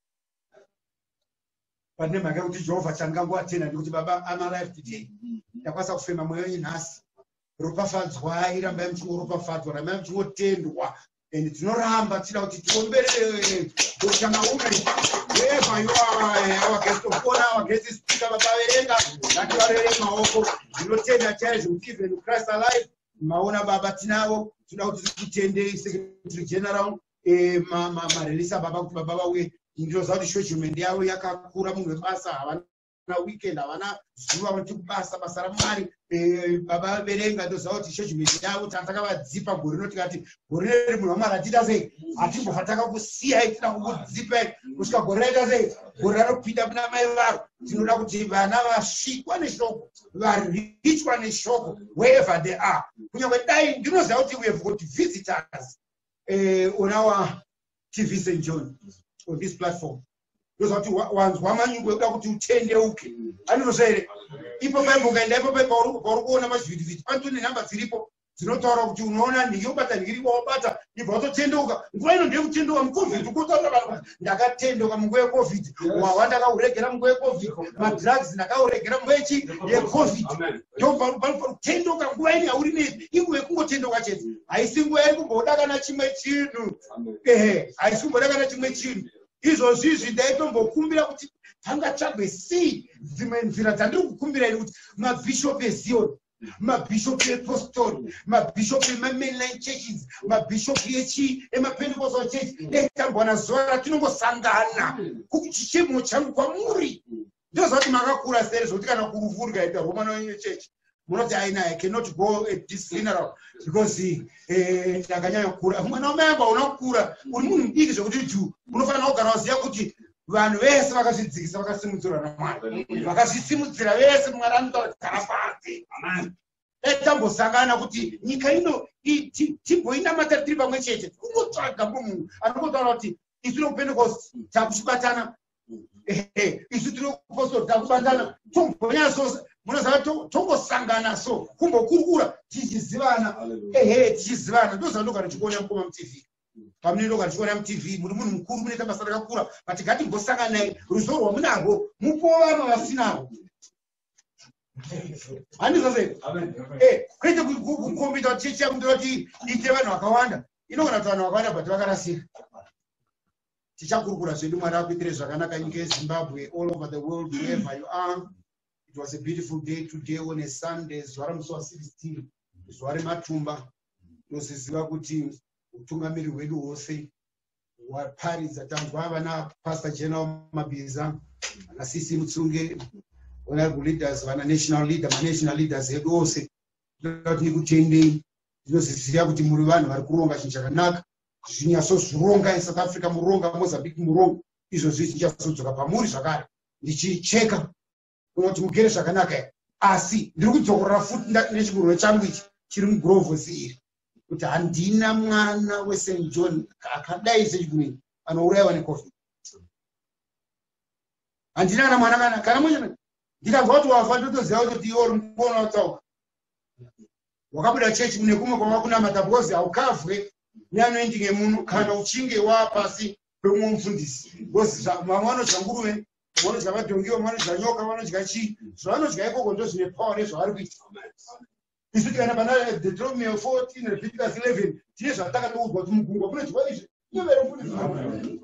pane mhaka yekuti Jehovha changangoatenda ndikuti baba I'm alive today ndakwanisa kufema mweya wenyu nhasi ropafadzwa irambai muchingoropafadzwa rambai muchingotendwa and tinoramba tichida kuti tiomberere Doctor Naume wherever you are our guest of honor our guest speaker baba verenga ngativarere maoko ndinotenda chaizvo kuti even Christ alive maona baba tinavo tinoda kuti tikutendei secretary general eh marelisa baba kuti baba vauye ndinoziva kuti shojiment yavo yakakura munhu webasa havana weekend havana zuva vati kubasa basa ramwari baba verenga ndoziva kuti shojiment yavo tatakavadzipa gore rino tikati gore reri munhu wamwari atita sei hatimbofa takakusiyai tida kukudzipai kusvika gore raita sei gore ranopinda muna mai varo tinoda kuti vana vasvikwa neshoko varichwa neshoko wherever they are kunyange dai ndinoziva kuti we have got visitors on our T V Saint John on this platform. Those are two ones. One man you go down to ten day okay. I never say ipo pembo kaenda ipo pembo oru kuona mazvidi vidi. Antoni namba ziripo dzinotaura kuti unoona ndiyobata ndiri kwabata ibva watotendoka. Nguva ino ndiye kutendoka mucovid kutotaura vanhu ndakatendoka munguva yecovid. Wawanda kauregera munguva yecovid. Madrugs ndakauregera munguva yechi yecovid. Ndo pari kutendoka nguva ino yauri nei inguva yekungotendoka chete. Haisi nguva yekumboda kana chimwe chinhu. Ehe, haisi kumboda kana chimwe chinhu. Izvozvizvi ndaitombokumbira kuti pangatsvagwe sei dzimwe nzira dzandiri kukumbira iri kuti mabhishop ezion, mabhishop epostori, mabhishop emainline churches, mabhishop echi emapentecostal church etambwana zuva ratinongosangana chichemo changu kwamuri ndozvati makakura seri zvokuti kana kurufu rikaita Roman church munoti aina I cannot go at this funeral because ndakanyanya kukura. Mwana wamamba unakura uri munhu mudiki zvekuti tu unofanira kugara waziva kuti vanhu vese vakazvidzikisa vakasimudzirwa naMwari, vakazvisimudzira vese Mwari anotaura kugara pasi. Etambosangana kuti nyika ino timboinamata tiri pamwe chete, kungotsvaga munhu anongotaura kuti isu noPentecost takuchibatana, isu tiri kupostori takubatana, tombonyaso munoziva tongosangana so kumbokurukura tichizivana, ehe tichizivana. Ndozvandogara ndichiona mukoma muTV, pamunendoga ndichiona muTV muri munhu mukuru munoita basa rakakura, but ngatimbosangana naye ruzivo rwamunarwo mupowa vano vasinarwo. Handizvose eh kwete kukombidza kuti chechi yamunoda kuti ite vanhu vakawanda, inogona kuti vanhu vakawanda but vakarasika. Tichakurukura zvedu, Mwari akuitire zvakanaka nyika yeZimbabwe, all over the world, wherever you are. It was a beautiful day today on a Sunday, zuva ramusi wa16, zuva rematumba. Tinoziva kuti utungamiri hwedu hwose hwaparidza, tanzwa vana Pastor General Mabiza, vana Sisi Mutsunge, honorable leaders, vana national leader, national leaders edu ose. Ndoti nikutendei, ndinoziva kuti muri vanhu vari kuronga chinhu chakanaka, zvinyatsozoronga eSouth Africa muronga, Mozambique muronga, izvo zvichinyatsodzora pamuri zvakare. Ndichicheka kuti mugere zvakanaka, asi ndiri kudzokorera futi nechigurwe changu ichi chiri muGrovos iri kuti handina mwana weSaint John akadai sechigurwe anourayiwa neCovid. Handina ana mwana kana kana mwenye ndikanzwa kuti wafa ndotoziva kuti iwo uri mukuona watsauka, wakabuda chechi mune kumwe kwava kunamata because haukavhwe neanoending emunhu kana uchinge wapasi pemumwe mufundisi, because vamwe vanodya nguruve, vanodya madhongiwo, vanodya nyoka, vanodya chii, zvavanodya ikoko ndo zvine power nezvavari kuita. Isu tikana pana Deuteronomy fourteen Leviticus eleven tine zvatakatoudzwa kuti mugungwa kunodyiwa izvi, ivere mufundisi.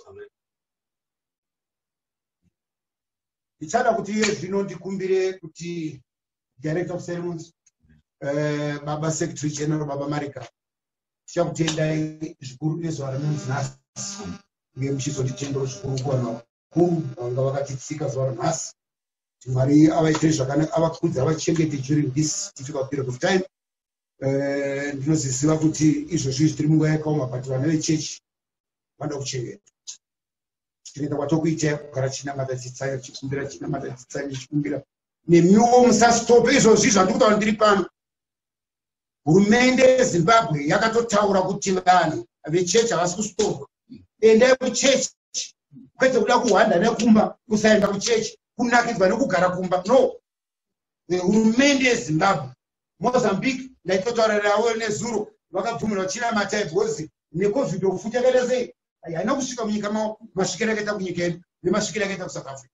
Ndichada kuti iye zvino ndikumbire kuti Director of Ceremonies, uh, Baba Secretary General Baba Marika, tichakutendai zvikuru nezuva rinonzi nhasi, uye muchizonditendero zvikuru kuvanhu vakuru vanga vakatitsika zuva ranhasi, kuti Mwari avaitire zvakanaka, avakudze, avachengete during this difficult period of time. Uh, ndinoziziva kuti izvozvi zvitiri munguva yakaoma, but vana vechechi vanoda kuchengeta. Chinoita kwatokuita kugara chinamata chitsayo, chikumbira chinamata chitsayo, chikumbira nemiwo musasitope izvozvi zvandiri kutaura ndiri pano. Hurumende yeZimbabwe yakatotaura kuti vanhu vechechi havasi kusitopa, endai kuchechi, kwete kuda kuhwanda nekumba, kusaenda kuchechi, kunakidzwa nekugara kumba. No, hurumende yeZimbabwe, Mozambique ndaitotaurirawo nezuro vakabvumira chinamata because neCovid okufuta yakaita sei haina kusvika munyika mavo, masvikiro akaita kunyika yedu nemasvikiro akaita kuSouth Africa.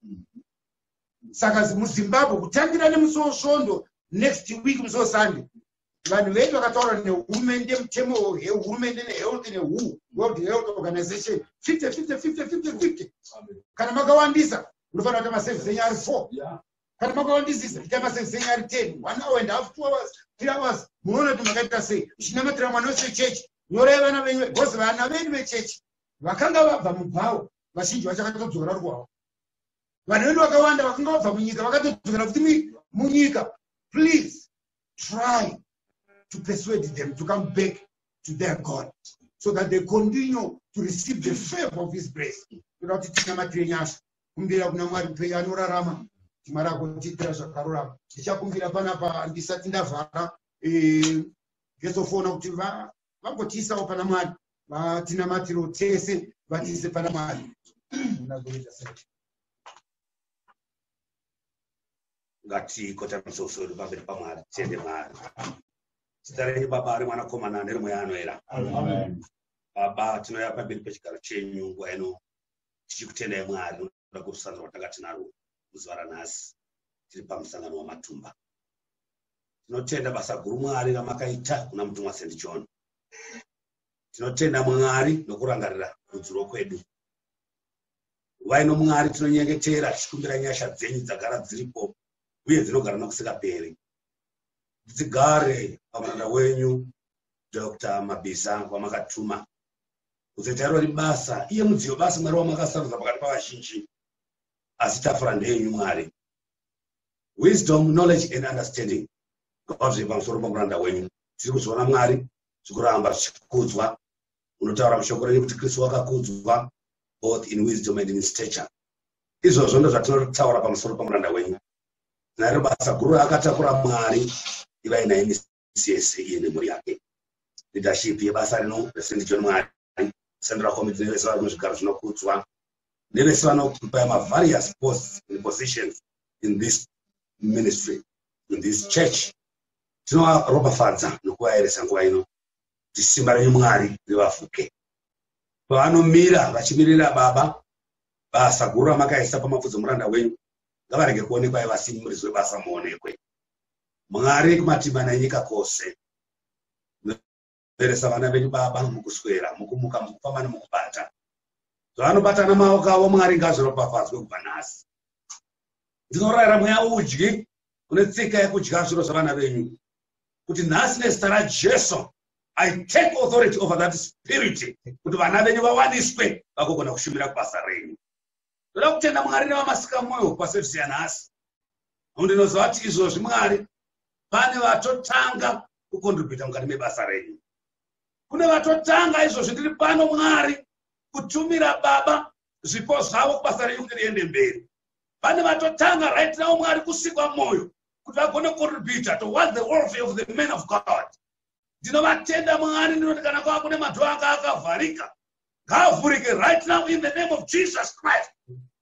Saka muZimbabwe kutangira nemusi svondo next week musi weSunday, vanhu vedu vakataura nehurumende, mutemo wehurumende nehealth neWHO, World Health Organization, fifty fifty fifty fifty fifty. Kana makawandisa unofanira kuita maservice enyu ari four, kana makawandisisa kuita maservice enyu ari ten, one hour and a half, two hours, three hours. Munoona kuti makaita sei muchinamatira mwana wese wechechi, nyorai vana venyu, because vana vedu vechechi vakanga vabva mubhawo vazhinji vachakatodzokera rwavo. Vanhu vedu vakawanda vakanga vabva munyika vakatodzokera futi munyika. Please try to persuade them to come back to their God so that they continue to receive the favor of His grace. Kuda kuti tinamatire nyasha, kumbira kuna Mwari mupenyu anorarama, kuti Mwari agotiitira zvakarurama. Ndichakumbira panapa handisati ndavhara ngezofona kuti vagotiisawo pana Mwari, vatinamatiro tese vatiise pana Mwari. Ngatikotamiso usoro pamberi paMwari, tiende Mwari. Zita renyu Baba ari Mwanakomana nerimwe anoera. Amen. Baba, tinouya pamberi pechigaro chenyu nguva ino tichikutendai Mwari nokuda kworusanzo rwatanga tinarwo muzuva ranhasi tiri pamusangano wamatumba. Tinotenda basa guru Mwari ramakaita kuna mutumwa Saint John. Tinotenda Mwari nokurangarira rudziro kwedu. vaino Mwari tinonyengetera tichikumbira nyasha dzenyu dzagara dziripo uye dzinogara nokusingaperi dzigare pamuranda wenyu Doctor Mabhiza wamakatuma kuzoita iro basa iye mudziyo basa Mwari wamakasarudza pakati pavazhinji asi tafura ndeyenyu Mwari. Wisdom, knowledge and understanding ngazvive pamusoro pamuranda wenyu. Tiri kuzoona Mwari zvikuramba zvichikudzwa. Unotaura mushoko renyu kuti Kristu wakakudzwa both in wisdom and in stature. Izvozvo ndo zvatinotaura pamusoro pamuranda wenyu. Naro basa guru akatakura Mwari iva ina imi sese iye nemhuri yake. Leadership yebasa rino Reverend John Mwari Central Committee nevese vari muzvigaro zvinokudzwa nevese vanokupa ma-various posts and positions in this ministry, in this church. Tinovaropafadza nokuvayeresa nguva ino kuti simba renyu Mwari rivafuke. Pavanomira vachimirira Baba basa guru ramakaisa pamapfudzi omuranda wenyu ngavarege kuonekwa ivasimudziri webasa muonekwe. Mwari kumatimba nenyika kwose veresa vana venyu Baba mukuswera mukumuka mukufamba nemukubata zvavanobatana maoko avo Mwari ngazviropafadzwe kubva nhasi. Ndinorayira mweya udyi une tsika yekudya zviro zvavana venyu kuti nhasi nezita raJesu I take authority over that spirit kuti vana venyu vawaniswe vakogona kushumira kubasa renyu. Ndoda kutenda Mwari nevamasika mwoyo pasevhisi yanhasi. Ndinoziva kuti izvozvi Mwari pane vatotanga kukontribhuta mukati mebasa renyu. Kune vatotanga izvozvi ndiri pano Mwari kutumira Baba zvipo zvavo kubasa renyu kuti riende mberi. Pane vatotanga right now Mwari kusikwa mwoyo kuti vagone kukontribhuta towards the welfare of the men of God. Ndinovatenda Mwari ndinoti kana kwava kune madhoo anga akavharika ngaavhurike right now in the name of Jesus Christ.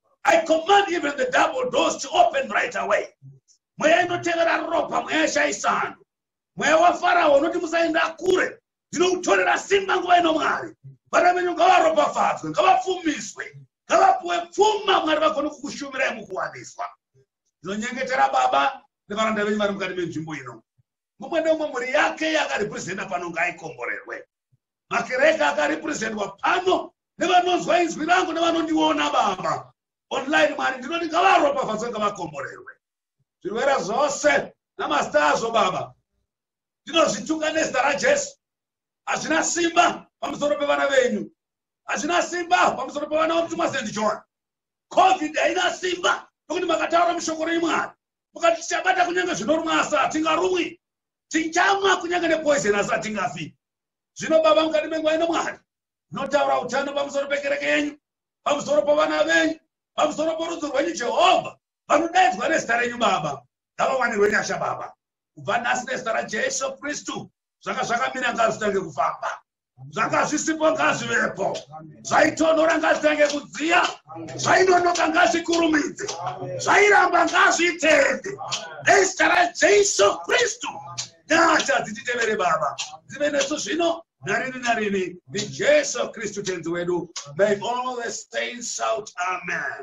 I command even the double doors to open right away. Mweya inotevera ropa, mweya yeshaisano, mweya waFarao unoti musaenda kure. Ndinokutorera simba nguva ino Mwari. Vana venyu ngavaropafadzwe, ngavapfumiswe, ngavapuwe pfuma Mwari vagone kukushumirai mukuwaniswa. Ndinonyengetera Baba nevaranda venyu vari mukati menzvimbo ino. Mumwe neumwe mhuri yake yakarepresenta pano ngaikomborerwe. Makereka akarepresentwa pano nevanonzwa inzwi rangu nevanondiona Baba online Mwari ndinoti ngavaropafadzwe ngavakomborerwe. Zvirwere zvose namazita azvo Baba ndinozvitunga nezita raJesu. Hazvina simba pamusoro pevana venyu, hazvina simba pamusoro pevana vamutumwa Saint John. COVID haina simba nokuti makataura mushoko renyu Mwari mukati tichabata kunyange zvinoruma asi hatingarumwi, tichamwa kunyange nepoison asi hatingafi. Zvino Baba mukati menguva ino Mwari ndinotaura utano pamusoro pekereke yenyu, pamusoro pevana venyu, pamusoro porudzi rwenyu Jehovha vanodaidzwa nezita renyu Baba ngavawanirwe nyasha Baba kubva nhasi nezita raJesu Kristu. Zvanga zvakamira ngazvitange kufamba, zvanga zvisipo ngazvivepo, zvaitonhora ngazvitange kudziya, zvainonoka ngazvikurumidze, zvairamba ngazvitende nezita raJesu Kristu. Nyasha dzititevere Baba dzive nesu zvino narini narini ndiJesu Kristu tenzi wedu. May all the saints shout amen.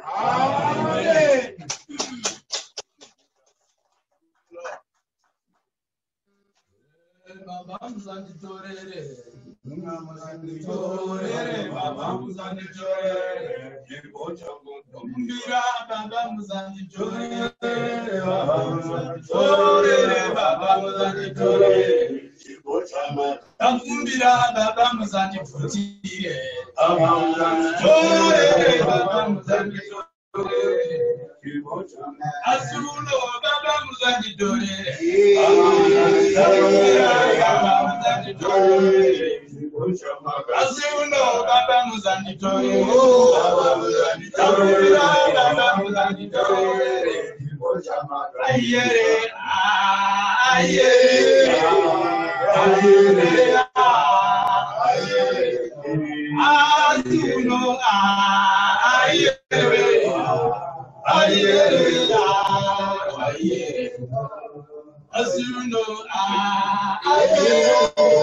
Amen. Baba muzanditorere, muzanditorere, Baba muzanditorere, kumbira Baba muzanditorere, Baba muzanditorere, Baba muzanditorere, kumbira Baba muzandivhutire, Baba muzanditorere, Baba muzanditorere. Asuno Baba muzanditorere, Baba muzanditorere, Asuno Baba muzanditorere, Baba muzanditorere, ayere, ayere, ayere, Asuno ayere. Ayere, ayere, asuno, ayere,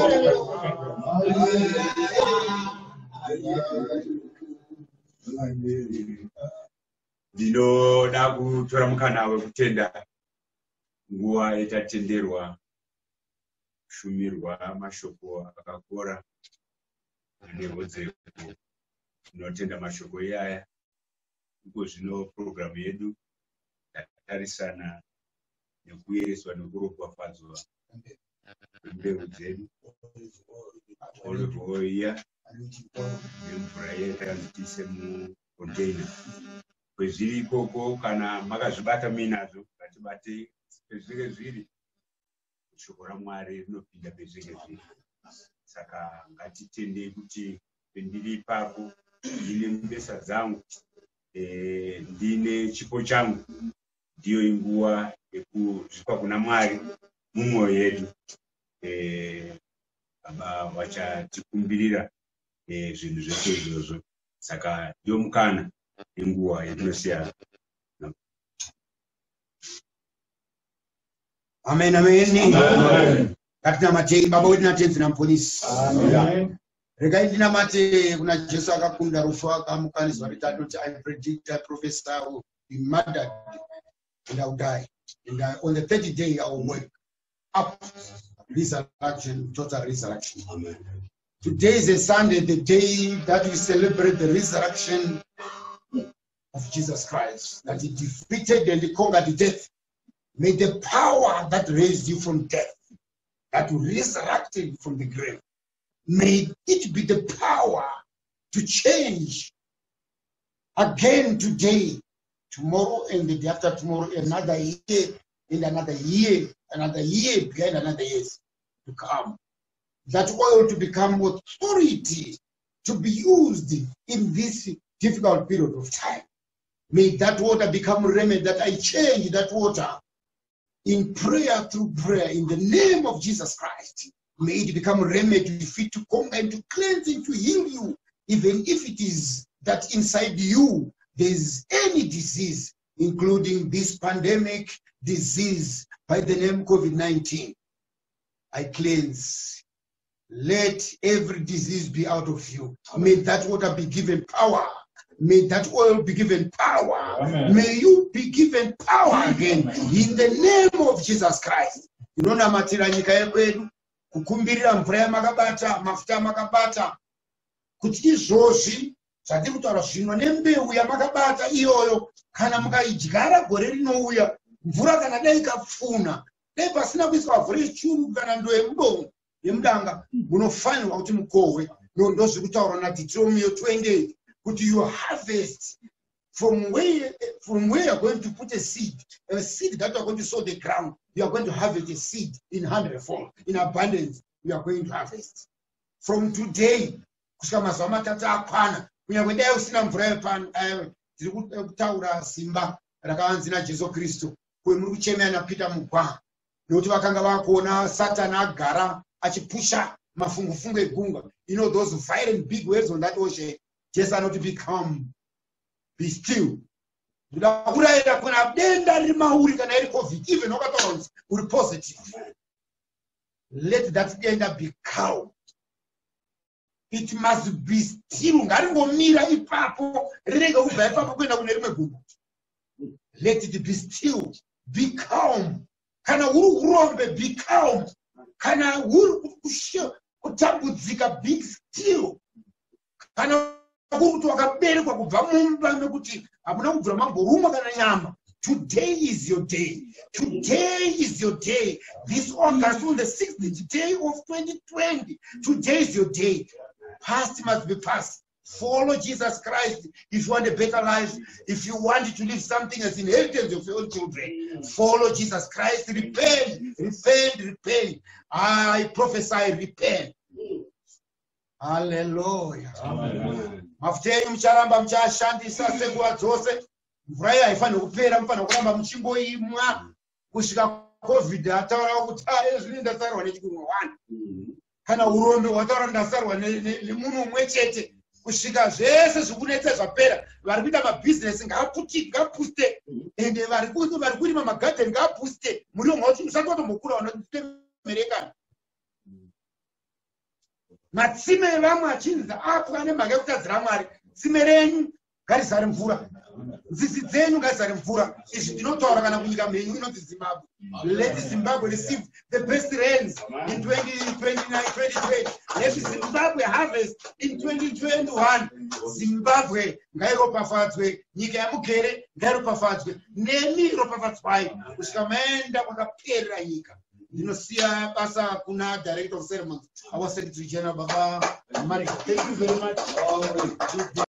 ayere. Ndinoda kutora mukana wekutenda nguva yatatenderwa kushumirwa mashoko akakora nenhoo dzedu. Ndinotenda mashoko iyaya uko zvino program yedu yatarisana nekuyereswa nekuropafadzwa mbeu dzedu olive oil iya nemvura yatakanzitise mucontainer. Kwezviri ikoko kana makazvibata muinazvo ngatibate pezvinenge zviri shoko raMwari rinopinda pezvinenge zviri. Saka ngatitendei kuti pendiri ipapo ndine mbesa dzangu eh, ndine chipo changu ndiyo inguwa yekuzvipa kuna Mwari mumwoyo yedu. Eh, baba vachatikumbirira eh, zvinhu zvese izvozvo. Saka ndiyo mukana inguwa yetinosiya. Amen, amen. Amen. Katika matei baba wetu na tenzi na mpolisi. Amen. Regai ndinamate kuna Jesu akakunda rufu akamukanizwa ritatu kuti I predict, I prophesy, I will be murdered and I will die. And I, on the third day I will wake up. Resurrection, total resurrection. Amen. Today is a Sunday, the day that we celebrate the resurrection of Jesus Christ, that he defeated and he conquered death. May the power that raised you from death, that resurrected you from the grave, may it be the power to change again today, tomorrow, and the day after tomorrow, another year, and another year, another year, behind another year to come. That oil to become authority to be used in this difficult period of time. May that water become remedy, that I change that water in prayer through prayer in the name of Jesus Christ. May it become remedy fit to conquer and to cleanse and to heal you, even if it is that inside you there is any disease, including this pandemic disease by the name COVID nineteen. I cleanse. Let every disease be out of you. May that water be given power. May that oil be given power. Amen. May you be given power again in the name of Jesus Christ. Inona matira nyika yedu kukumbirira mvura yamakabata, mafuta yamakabata, kuti izvozvi zvati kutaura zvino nembeu yamakabata iyoyo kana mukaidyara gore rinouya mvura kana dai ikapfuna dai pasina kuiswa mvura yechirungu kana ndo yemudongo yemudanga munofanirwa kuti mukohwe. Ndo zviri kutaura naDeuteronomy twenty-eight kuti you harvest from where from where you are going to put a seed, a seed that you are going to sow the ground. You are going to harvest a seed in hundredfold, in abundance. You are going to harvest from today. Kusika mazuva matatu akwana kunyange dai usina mvura yepano tiri kutaura simba rakavanzi naJesu Kristu kwemuri kuchemera naPeter mugwa nokuti vakanga vakuona Satani agara achipusha mafungufungu egungwa. You know those violent big waves on that ocean. Just are not to become, be still. Let that denda be calm. It must be still. Let it be still. Be calm. Kana uru be calm. Kana uru kutambudzika be still. Kana today is your day. Today is your day. This August on the sixth day of twenty twenty. Today is your day. Past must be past. Follow Jesus Christ if you want a better life. If you want to leave something as inheritance of your own children, follow Jesus Christ. Repent, repent, repent. I prophesy, repent. Hallelujah. Amen. Mafuta mcharamba mchashandisa sekuwa dzose mvura iyi haifani kupera, mufana kuramba muchingoimwa kusvika COVID ataura kuti zvino ndasarwa nechirungu one kana urombe wataura ndasarwa nemunhu umwe chete kusvika zvese zvikunetsa zvapera. Vari kuita mabhizinesi ngapuste ende vari kurima magadheni ngapuste. Muri mauti musatotomukura unotemerekana matsime vamwe achinza apwa nemhaka yekutadzira Mwari. Tsime renyu ngarizare mvura nzizi dzenyu ngarizare mvura izvi ndinotaura kana kunyika mhenyu inonzi Zimbabwe. Let Zimbabwe receive the best rains in twenty twenty-nine twenty twenty. Let Zimbabwe harvest in twenty twenty-one. Zimbabwe ngairopafadzwe, nyika yamugere ngairopafadzwe, nemi ropafadzwai kusvika maenda kwakaperera nyika. Ndinosiya basa kuna director of ceremonies, our secretary general Baba Mari. Thank you very much.